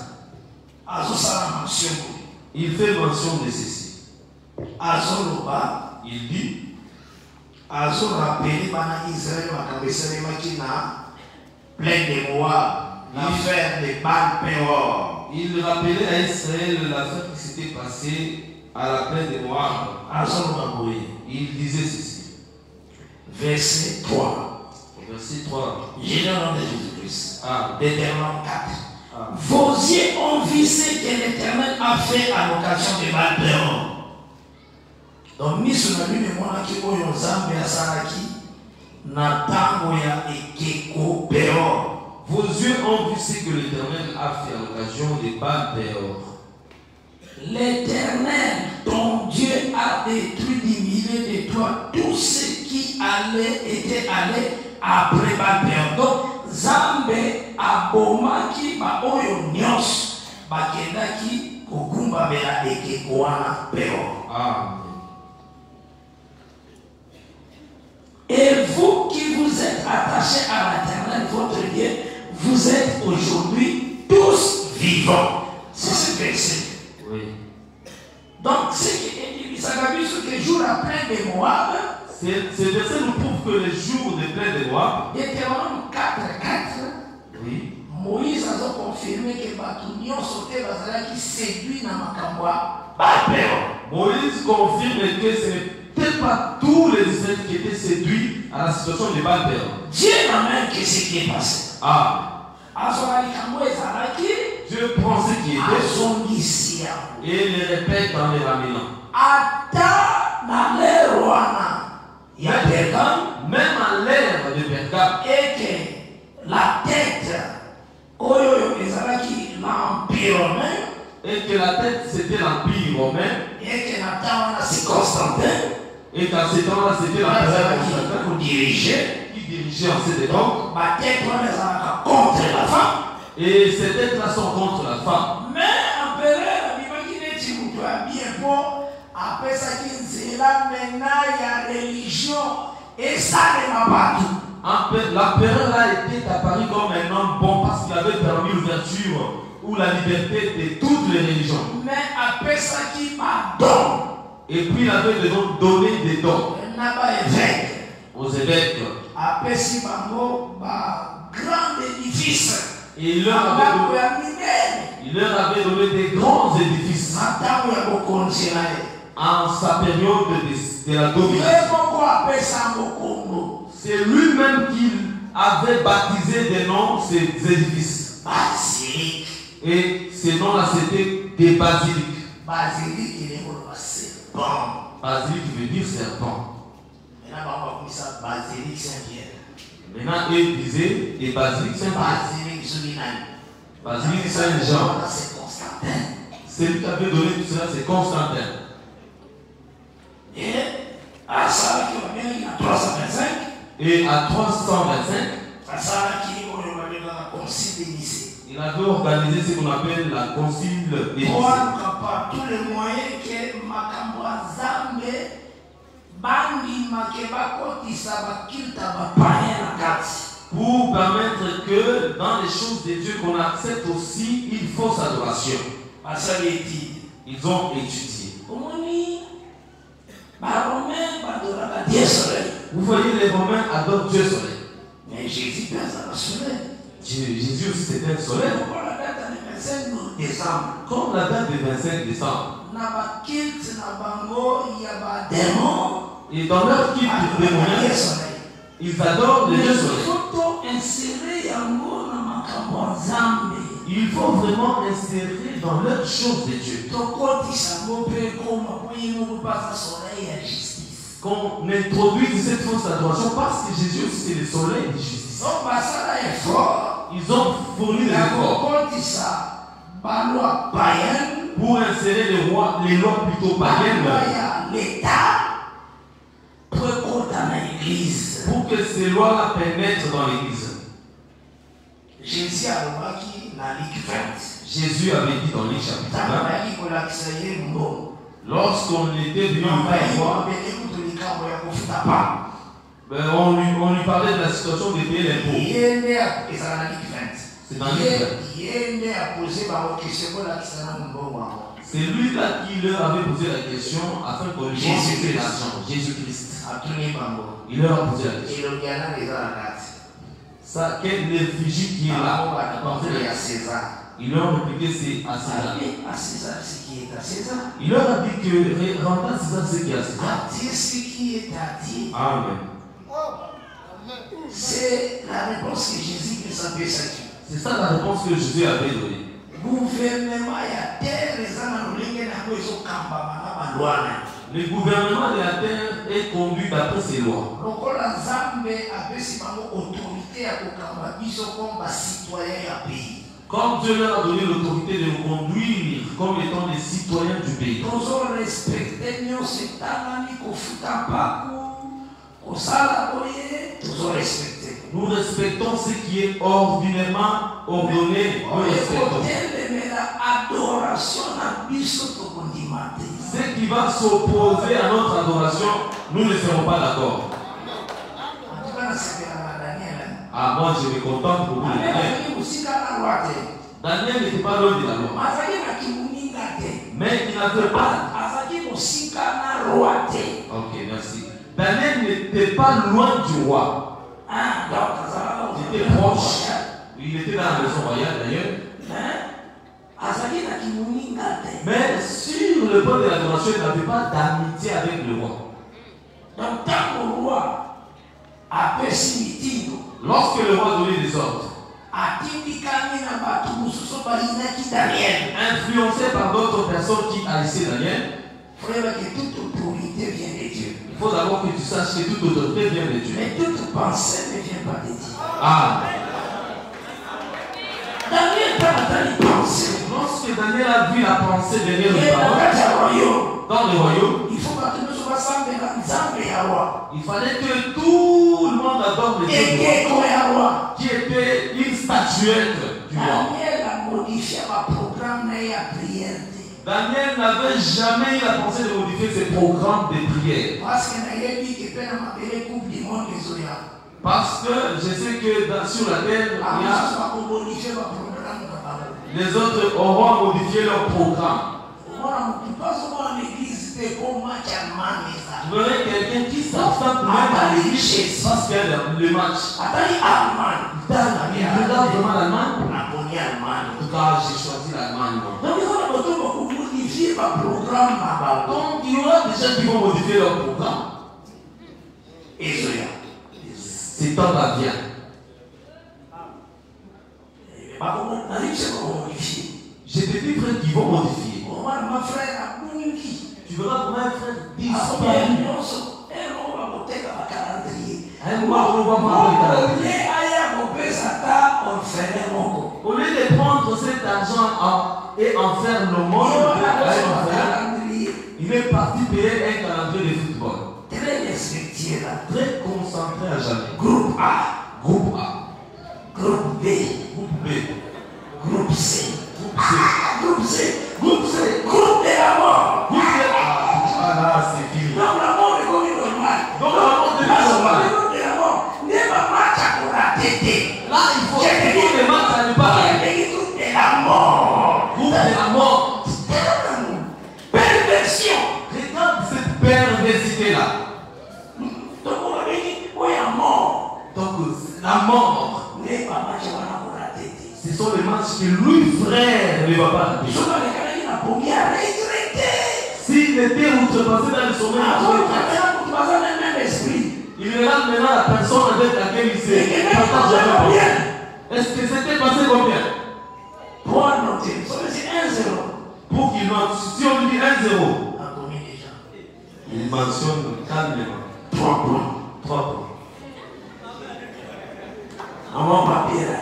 il fait mention de ceci. Il dit il rappelait à Israël l'affaire qui s'était passée à la plaine de Moab. Il disait ceci. Verset 3. Verset 3. J'ai le nom de Jésus-Christ. Deutéronome 4. Vos yeux ont vu ce que l'Éternel a fait à l'occasion de Baal-Péor. Donc, miso na bino emonaki oyo Nzambe asalaki na ntango ya ekeko Péor. Vos yeux ont vu ce que l'Éternel a fait à l'occasion de Baal-Péor. L'Éternel, ton Dieu, a détruit du milieu de toi tout ce qui était allé après Baal-Péor. Donc, Nzambe abomaki ba oyo nyos bakendaki kogumba bela ekeko wana Péor. Amen. Et vous qui vous êtes attachés à l'Éternel, votre Dieu, vous êtes aujourd'hui tous vivants. C'est ce verset. Oui. Donc, ce qui est dit, ça va dire que les jours après de Moab, ce verset nous prouve que les jours de plaine de Moab, Deutéronome 4:4, oui, Moïse a confirmé que Batunion sautait qui séduit dans Makambwa. Moïse confirme que ce n'était pas tous les Israélites qui étaient séduits à la situation de Baal-Péor. Dieu n'amène que ce qui est passé. Dieu prend ce qui était et le répète dans les ramenants. Même à l'ère de Pergame, et que la tête, l'empire romain, et que la tête c'était l'empire romain, et que c'est Constantin, et qu'à ce temps-là c'était l'empereur Constantin qui dirigeait en cette époque, ma tête contre la femme. Et ces têtes-là sont contre la femme. Mais l'empereur a bien pour après ça qui là maintenant il y a religion et ça ne m'a pas tout. L'empereur là était apparu comme un homme bon parce qu'il avait permis l'ouverture ou la liberté de toutes les religions. Mais après ça qui m'a donné. Et puis il avait donné des dons aux évêques. Après si grand édifice. Et il leur avait donné des grands édifices en sa période de la domination. C'est lui-même qui avait baptisé des noms ces édifices. Et ces noms-là c'était des basiliques. Basilique veut dire serpent. Maintenant, il disait des basiliques Saint-Pierre. Basilique Saint-Jean. Celui qui avait donné tout cela, c'est Constantin. Et à ça, qui va bien, il y a 325. Et à 325, À ça, qui est dans la concile de Nicée. il avait organisé ce qu'on appelle la concile de Nicée. Pour avoir tous les moyens que Makamba Zambe, Bandi Makeba Kotisa Bakilta Bapaya Nakati. Pour permettre que dans les choses de Dieu qu'on accepte aussi une fausse adoration. Ils ont étudié. Vous voyez, les Romains adorent Dieu soleil. Mais Jésus pense à la soleil. Jésus aussi c'était un soleil. Comme la date du 25 décembre. Et dans leur culte démoniaque, ils adorent le Dieu soleil. Il faut vraiment insérer dans leur chose de Dieu. Qu'on introduise cette fausse adoration parce que Jésus aussi c'est le soleil de justice. Ils ont fourni des efforts pour insérer les lois plutôt païennes pour que ces lois-là pénètrent dans l'église. Jésus avait dit dans Luc chapitre 20, lorsqu'on était venu le voir, on lui parlait de la situation de payer l'impôt. C'est dans Luc 20. C'est lui là qui leur avait posé la question afin qu'on lui montre l'argent. Jésus-Christ. Il leur a posé la question. Ça, quel effigie qui est là? Ils leur ont répliqué c'est à César. Il leur a dit que rendez à César ce qui est à César. Amen. C'est la réponse que Jésus nous a fait. C'est ça la réponse que Jésus avait donnée. Le gouvernement de la terre est conduit d'après ses lois. Comme Dieu leur a donné l'autorité de nous conduire comme étant des citoyens du pays. Nous respectons ce qui est ordinairement ordonné. Nous respectons. Ce qui va s'opposer à notre adoration, nous ne serons pas d'accord. Ah, moi je me contente pour vous. Daniel n'était pas loin de la loi. Mais il n'avait pas. Ok, merci. Daniel n'était pas loin du roi. Il était proche. Il était dans la maison royale d'ailleurs. Mais sur le point de l'adoration, il n'avait pas d'amitié avec le roi. Donc, tant le roi a permis, lorsque le roi donnait des ordres, influencé par d'autres personnes qui haïssaient Daniel, il faut d'abord que tu saches que toute autorité vient de Dieu. Mais toute pensée ne vient pas de Dieu. Ah. Daniel a pensé. Lorsque Daniel a vu la pensée derrière le parole, dans le royaume, il fallait que tout le monde adore le Dieu qui était une statuette du roi. Daniel a modifié ma programme de prière. Daniel n'avait jamais eu la pensée de modifier ses programmes de prière. Parce que je sais que sur la terre, les autres auront modifié leur programme. Je verrai quelqu'un qui s'absente même à l'église parce qu'il y a le match. Il regarde vraiment l'Allemagne. En tout cas, j'ai choisi l'Allemagne. Donc, il y aura des gens qui vont modifier leur programme. C'est temps d'avenir. Je te dis, frère, qu'ils vont modifier. Tu verras comment un frère dit un mois, on va prendre le calendrier. Au lieu de prendre cet argent et enferme le monde il est parti payer un calendrier de football. Très respecté là. Très concentré à jamais. Groupe A. Groupe A. Groupe B. Groupe B. Groupe C. Groupe C. Groupe C. Groupe C. Groupe de la mort. Groupe C. Ah là, c'est fini. Donc la mort est comme normal. Donc la mort devient normale. Groupe de la mort. N'est pas match à la tête. Là, il faut que les matchs à ne pas aller. Groupe de la mort. Groupe de la mort. Perversion. Regarde cette perversité-là. Donc on va dire, oui, à mort. Donc la mort. N'est pas match à la tête. Ce sont les matchs que lui, frère, ne va pas rater. S'il était outrepassé dans le sommeil, il regarde maintenant la personne avec laquelle il s'est partagé. Est-ce que c'était passé combien? Pour noter, c'est 1-0. Pour qu'il note, si on lui dit 1-0, il mentionne calmement 3 points. 3 points. On va papier là.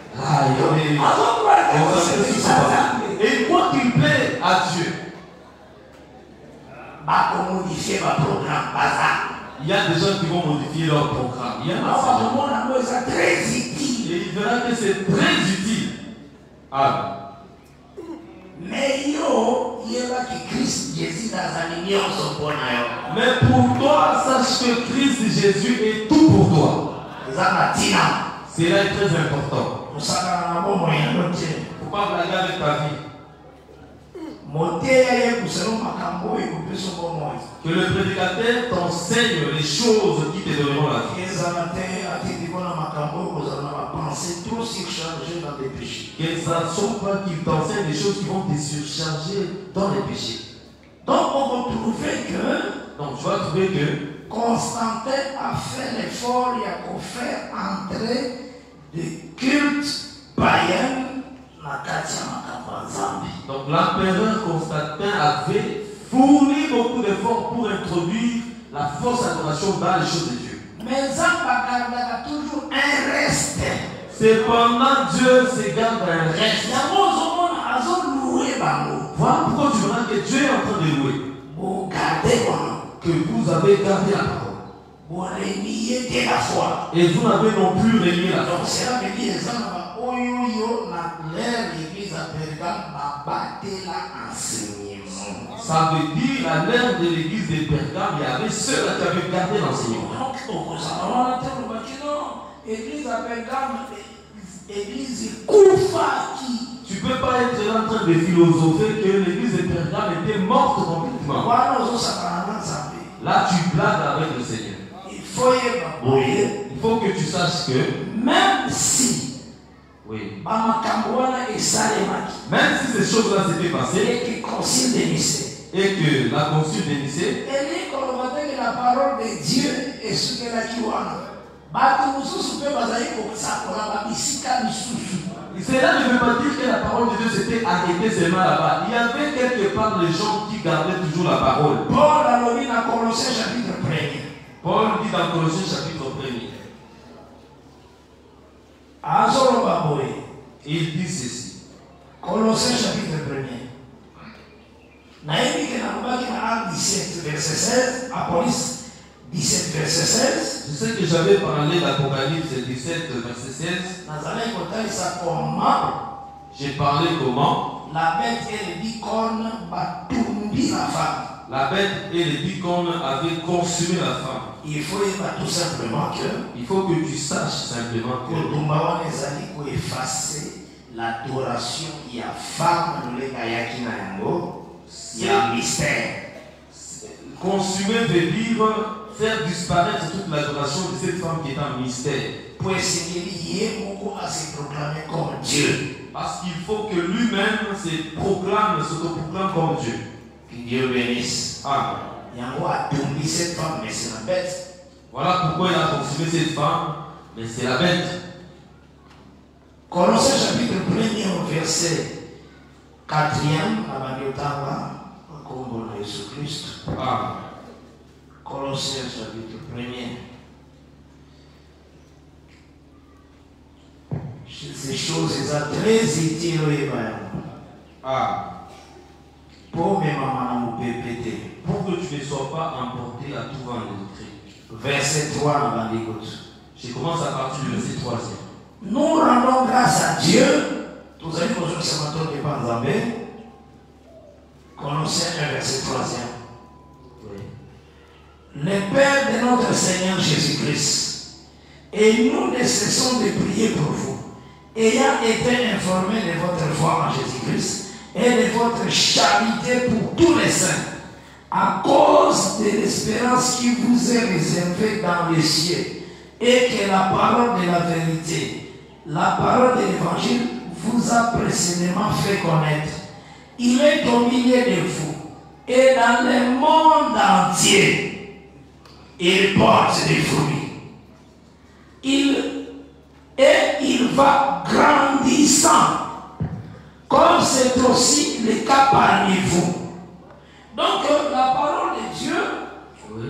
Et il croit qu'il plaît à Dieu. Il y a des gens qui vont modifier leur programme. Il y a et il verra que c'est très utile. Ah. Mais pour toi, sache que Christ Jésus est tout pour toi. Cela est très important. Il ne faut pas blaguer avec ta vie. Que le prédicateur t'enseigne les choses qui te donneront la vie. Que ça ne soit pas qu'il t'enseigne des choses qui vont te surcharger dans les péchés. Donc on va trouver que donc tu vas trouver que Constantin a fait l'effort, il a fait entrer des cultes païens. Donc l'empereur Constantin avait fourni beaucoup d'efforts pour introduire la fausse adoration dans les choses de Dieu. Mais Zambakanda a toujours un reste. Cependant, Dieu se garde un reste. Voilà pourquoi tu verras que Dieu est en train de louer. Que vous avez gardé la parole. Et vous n'avez non plus renié la foi. Ça veut dire à l'ère de l'église de Pergame, il y avait ceux qui avaient gardé l'enseignement. Tu ne peux pas être là en train de philosopher que l'église de Pergame était morte complètement. Là, tu blagues avec le Seigneur. Il faut que tu saches que même si oui. même si ces choses-là s'étaient passées et que la concile de Nicée la parole de Dieu est ce qu'elle a dit. Cela ne veut pas dire que la parole de Dieu s'était arrêtée seulement là-bas. Il y avait quelque part les gens qui gardaient toujours la parole. Paul dit dans Colossiens chapitre 1er. Paul dit dans Colossiens chapitre 1er. Il dit ceci. Colossiens chapitre 1er. Acte 17 verset 16. Apolis 17 verset 16. Je sais que j'avais parlé d'Apocalypse 17 verset 16. J'ai parlé comment la bête et les bicornes batumbi la femme. La bête et les bicornes avaient consumé la femme. Il faut tout simplement que il faut que tu saches simplement que effacer l'adoration il y a femme le kayaki na yango il y a mystère. Consumer veut dire faire disparaître toute l'adoration de cette femme qui est un mystère. Pour essayer à se proclamer comme Dieu. Parce qu'il faut que lui-même s'autoproclame comme Dieu. Que Dieu bénisse. Amen. Yango a tombé cette femme, mais c'est la bête. Voilà pourquoi il a consumé cette femme, mais c'est la bête. Colossiens chapitre 1er verset 4e, la Maniotava, comme Jésus-Christ. Colossiens chapitre 1er. Ces choses sont très utiles. Ah. Pour mes mamans ou pépété. Pour que tu ne sois pas emporté à tout vent de doctrine. Verset 3 dans la Bible. Je commence à partir du verset 3. Nous rendons grâce à Dieu. Tous les jours, ce matin, de Panzambé. Colossiens 1, verset 3. Oui. Le Père de notre Seigneur Jésus-Christ. Et nous ne cessons de prier pour vous, ayant été informés de votre foi en Jésus-Christ et de votre charité pour tous les saints, à cause de l'espérance qui vous est réservée dans les cieux, et que la parole de la vérité, la parole de l'évangile, vous a précédemment fait connaître. Il est au milieu de vous et dans le monde entier. Il porte des fruits. Il va grandissant, comme c'est aussi le cas parmi vous. Donc la parole de Dieu, Oui.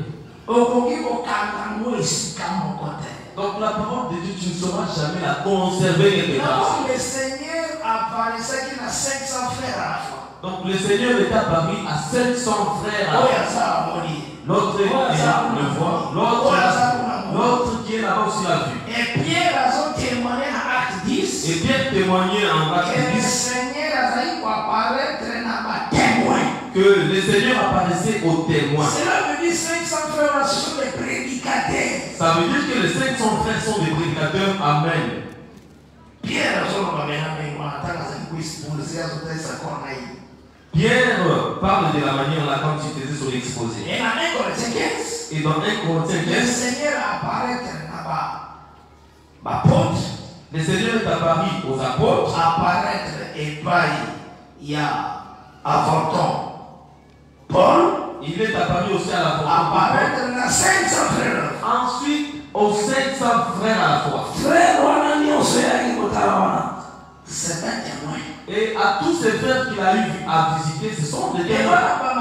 Donc la parole de Dieu, tu ne sauras jamais la conserver quelque part. le Seigneur apparaissait qu'il a 500 frères à la fois. Donc le Seigneur est apparu à 700 frères à la fois. L'autre le voit, l'autre qui est là-bas aussi l'a vu. Et Pierre a témoigné en Acte 10. Et Pierre témoignait en Acte Que le 10 Seigneur a apparaître dans témoin. que le Seigneur apparaissait aux témoins. Cela veut dire 500 frères, ce sont des prédicateurs. Ça veut dire que les 500 frères sont des prédicateurs. Amen. Pierre parle de la manière là quand il faisait son exposé. Et dans 1 Corinthiens 15, Et dans 1 Corinthiens le 15, Seigneur apparaît dans l'apôtre. le Seigneur est apparu aux apôtres. Apparaître et il y a avorton Paul. Il est apparu aussi à l'apôtre. Apparaître dans 500 frères. Ensuite, aux 500 frères à la fois. Frère, c'est un témoin. Et à tous ces frères qu'il a eu à visiter, ce sont des témoins.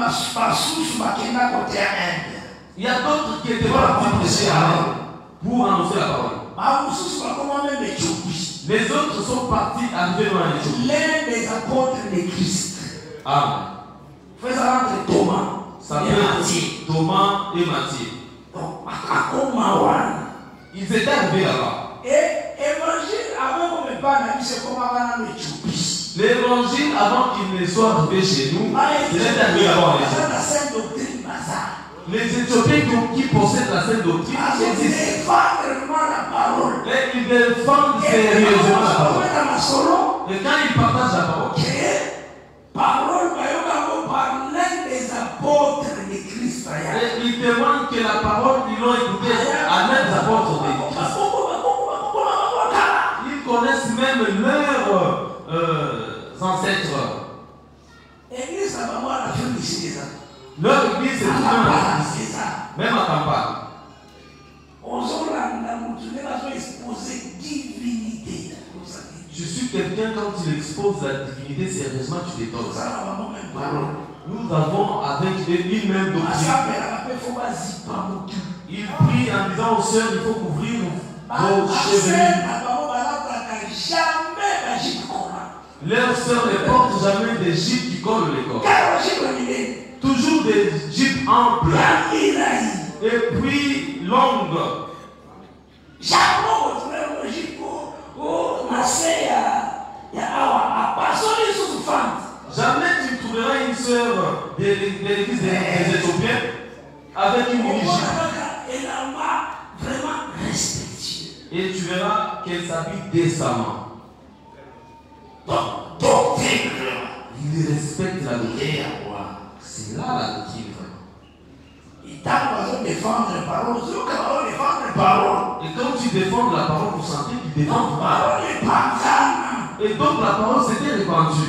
Il y a d'autres qui étaient partis prêcher pour annoncer la parole. Les autres sont partis arriver dans l'Éthiopie. L'un des apôtres de Christ. Amen. Faisant entre Thomas Ça et fait Matthieu. Thomas et Matthieu. Donc, à Komawan. Ils étaient arrivés là-bas. Et l'évangile, avant qu'on me parle, c'est comme avant l'Éthiopie. L'évangile, avant qu'il ne soit arrivé chez nous, il est arrivé là-bas en Éthiopie. Les Éthiopiens qui possèdent la sainte doctrine, ils défendent sérieusement la parole. Et quand ils partagent la parole, des apôtres de Christ. et ils témoignent que la parole, ils l'ont écoutée à même apôtres de Christ. Ils connaissent même leurs ancêtres. Leur église est tout un même à campagne. Je suis quelqu'un, quand il expose la divinité, sérieusement, tu t'étonnes. Nous avons avec une même doctrine. Il prie en disant aux sœurs, il faut couvrir vos chevelures. Leurs sœurs ne portent jamais des gipes qui collent les corps. Toujours des gipes amples. Et puis longues. Jamais tu trouveras une sœur de l'église des Éthiopiens avec une mini-jupe. Et tu verras qu'elle s'habille décemment. Il respecte la doctrine. C'est là la doctrine. Et quand tu défends la parole, vous sentez qu'il défend la parole. Et donc la parole s'était répandue.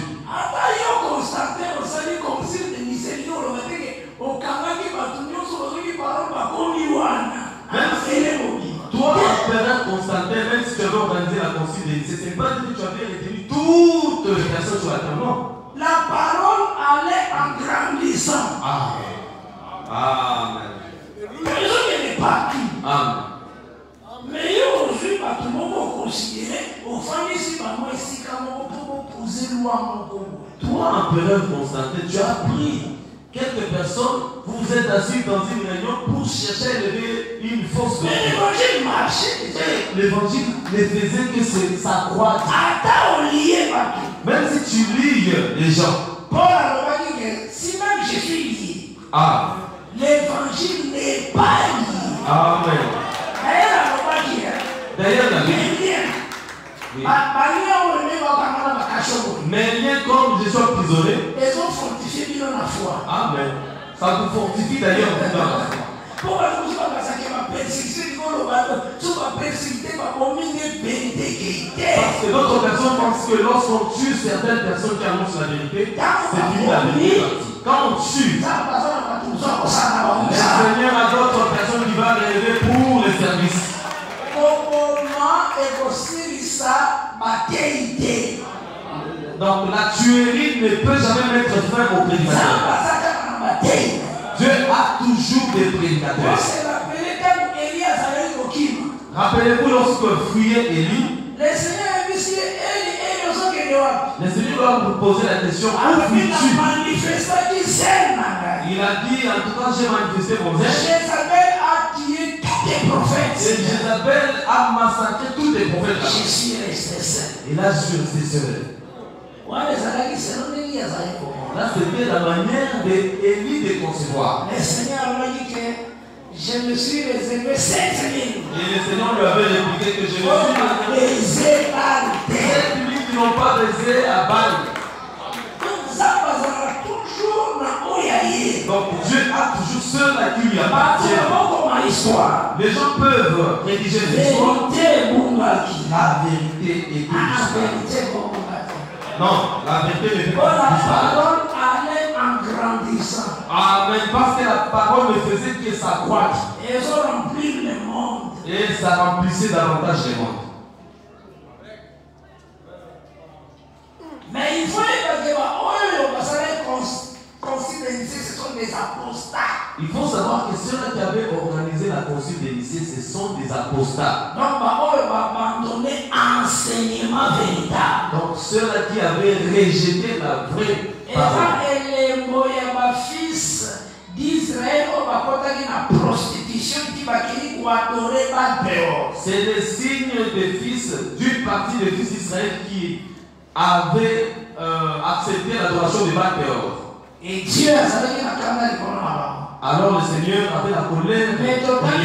Même si toi, Père Constantin, même si tu avais organisé la concile de Nicée, ce n'est pas que tu avais retenu toutes les personnes sur la terre, non. La parole allait en grandissant. Amen. Amen. Elle n'est pas qui. Amen. Mais aujourd'hui, tout le monde va considérer, au fond, ici, moi, ici, quand on peut poser loi, mon Congo. Toi, empereur Constantin, tu as pris quelques personnes, vous vous êtes assis dans une réunion pour chercher à élever une fausse Mais doctrine. l'évangile marchait. L'évangile ne faisait que ça croître. Attends, on liait partout. Même si tu lis les gens. Paul a dit que si même je suis lié, Ah. l'évangile n'est pas lié. Amen. D'ailleurs, la Bible. Oui. Mais rien comme je suis emprisonné. Ils ont fortifié dans la foi. Amen. Ça vous fortifie d'ailleurs dans la foi. Pourquoi vous ne savez pas persécution? Parce que d'autres personnes pensent que lorsqu'on tue certaines personnes qui annoncent la vérité, c'est fini la vérité. Quand on tue, le Seigneur a d'autres personnes qui vont arriver pour le service. Donc la tuerie ne peut jamais mettre fin au prédicateur. Dieu a toujours des prédicateurs. Rappelez-vous lorsque fuyait Élie, le Seigneur doit vous poser la question, où fuis-tu? Il a dit, en tout cas, j'ai manifesté mon zèle. Jézabel a tué tous les prophètes. Et Jézabel a massacré tous les prophètes. Je suis resté seul. Et là, je suis resté seul. Là, c'était la manière d'Élie de concevoir. Le Seigneur m'a dit que je me suis réservé 7 000. Et le Seigneur lui avait répliqué que je me suis réservé à 7 000 qui n'ont pas baisé à Baal. Donc Dieu a toujours ceux à qui lui appartient. Les gens peuvent rédiger des histoires. La vérité est que non, la vérité ne peut pas disparaître. Amen. Parce que la parole ne faisait que s'accroître. Et ça remplissait davantage le monde. Mais il faut que ce sont des apostats. Il faut savoir que ceux-là qui avaient organisé la concile des lycées, ce sont des apostats. Donc, on va abandonner l'enseignement véritable. Donc, ceux-là qui avaient rejeté la vraie parole. Et les fils d'Israël, on va porter la prostitution qui va adorer Baal. C'est le signe des fils d'une partie des fils d'Israël qui avaient accepté l'adoration de Baal. Et Dieu a savait qu'il a alors le Seigneur avait la colère. Mais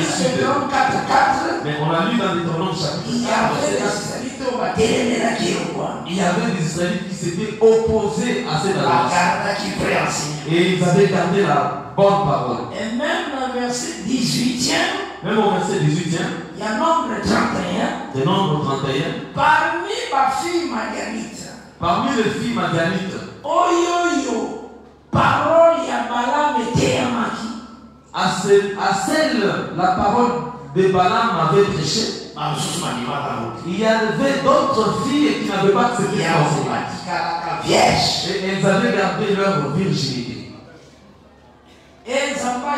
mais on a lu dans Deutéronome chapitre 4. Il y avait des Israélites qui s'étaient opposés à cette adoration. Et ils avaient gardé la bonne parole. Et même dans le verset 18e, même au verset 18e, il y a nombre 31. Le nombre 31. Parmi ma fille Marguerite. Parmi les filles Marguerite. Oyoyo. Parole ya Balaam était amaki. À celle, la parole de Balaam avait prêché. Il y avait d'autres filles qui n'avaient pas accepté son et elles avaient gardé leur virginité. Et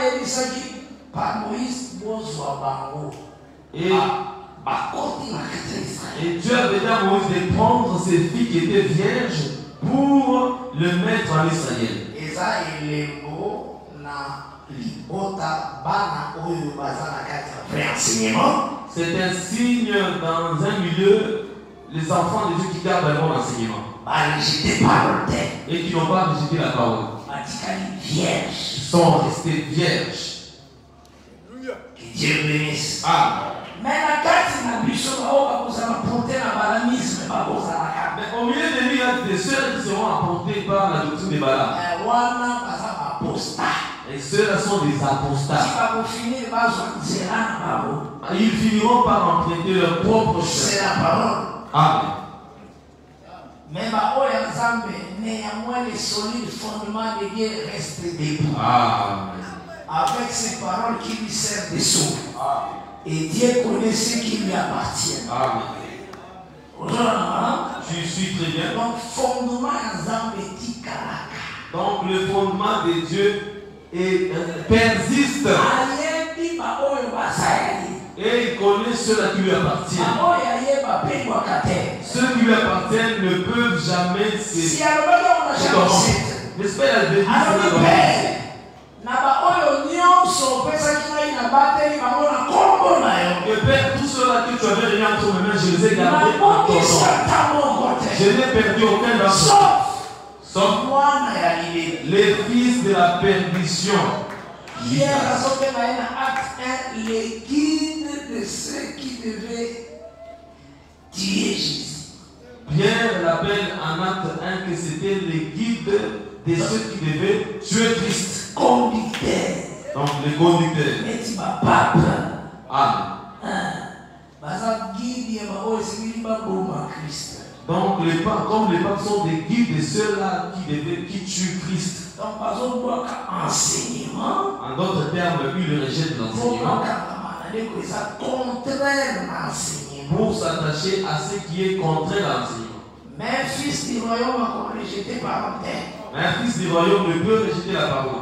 Dieu avait dit à Moïse de prendre ces filles qui étaient vierges pour le mettre en Israël. C'est un signe dans un milieu, les enfants de Dieu qui gardent un bon enseignement et qui n'ont pas rejeté la parole. Ils sont restés vierges. Que Dieu bénisse. Mais au milieu de nous, il y a des sœurs qui seront apportées par la doctrine de Balaam. Et ceux-là sont des apostats. Ils finiront par emprunter leur propre chemin. C'est la parole. Amen. Mais néanmoins les solides fondements de Dieu restent debout. Amen. Avec ces paroles qui lui servent de source. Et Dieu connaît ce qui lui appartient. Amen. Je suis très bien. Donc, fondement donc le fondement de Dieu persiste. Et il connaît ceux-là qui lui appartiennent. Ceux qui lui appartiennent ne peuvent jamais se corrompre. N'est-ce pas la bêtise? Et Père, tous ceux-là que tu avais réunis entre mes mains, je les ai gardés en ton nom. Je n'ai perdu aucun d'entre eux. Sauf les fils de la perdition. Hier, acte 1, les guides de ceux qui devaient tuer Jésus. Pierre l'appelle en acte 1 que c'était les guides de ceux qui devaient tuer Christ. Conducteurs. Donc les conducteurs. Mais tu vas pas peur. Amen. Donc les papes, comme les papes sont des guides de ceux-là qui tuent Christ. Donc, enseignement. En d'autres termes, lui, il rejette l'enseignement. Pour s'attacher à ce qui est contraire à l'enseignement. Mais un fils du royaume a rejeté par terre. Mais un fils du royaume ne peut rejeter la parole.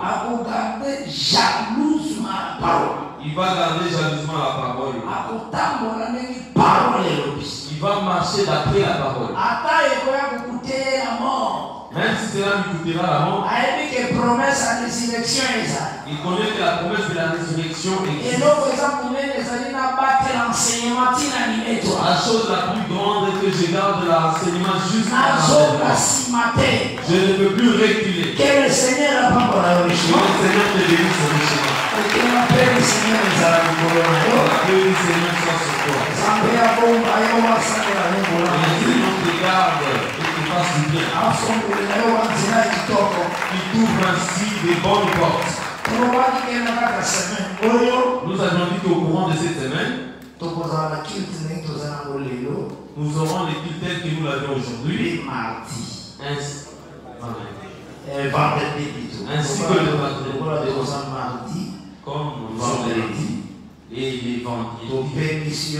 Il va garder jalousement la parole. Il va marcher d'après la parole. Même si cela lui coûtera la mort, il connaît que la promesse de la résurrection existe. La chose la plus grande est que je garde l'enseignement jusqu'à la mort. Je ne peux plus reculer. Que le Seigneur n'a pas pour la Que le Seigneur te bénisse sur le chemin. que la paix du Seigneur est à la Que le Seigneur soit sur toi. Et le Seigneur te garde et te fasse du bien. Il t'ouvre ainsi des bonnes portes. Nous avions dit qu'au courant de cette semaine, nous aurons les cultes tels que nous l'avions aujourd'hui. Ainsi que le vendredi, comme vendredi et les vendredis.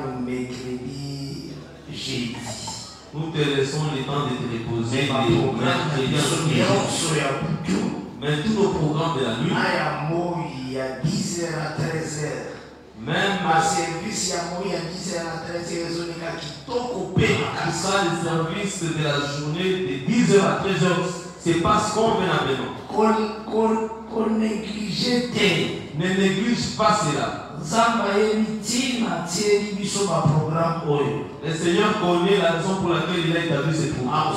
Nous te laissons le temps de te reposer les mercredis. Mais tous nos programmes de la nuit, il y a 10h à 13h. même Ma service, il y a 10h à 13h. tout ça, les services de la journée de 10h à 13h se passent convenablement. Qu'on négligeait. Ne néglige pas cela. Le Seigneur connaît la raison pour laquelle il a établi ce programme.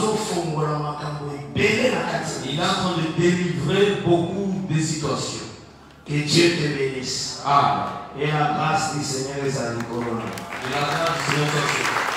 Il est en train de délivrer beaucoup de situations. Que Dieu te bénisse. Amen. Et la grâce du Seigneur est à nous. Et la grâce du Seigneur soit sur toi.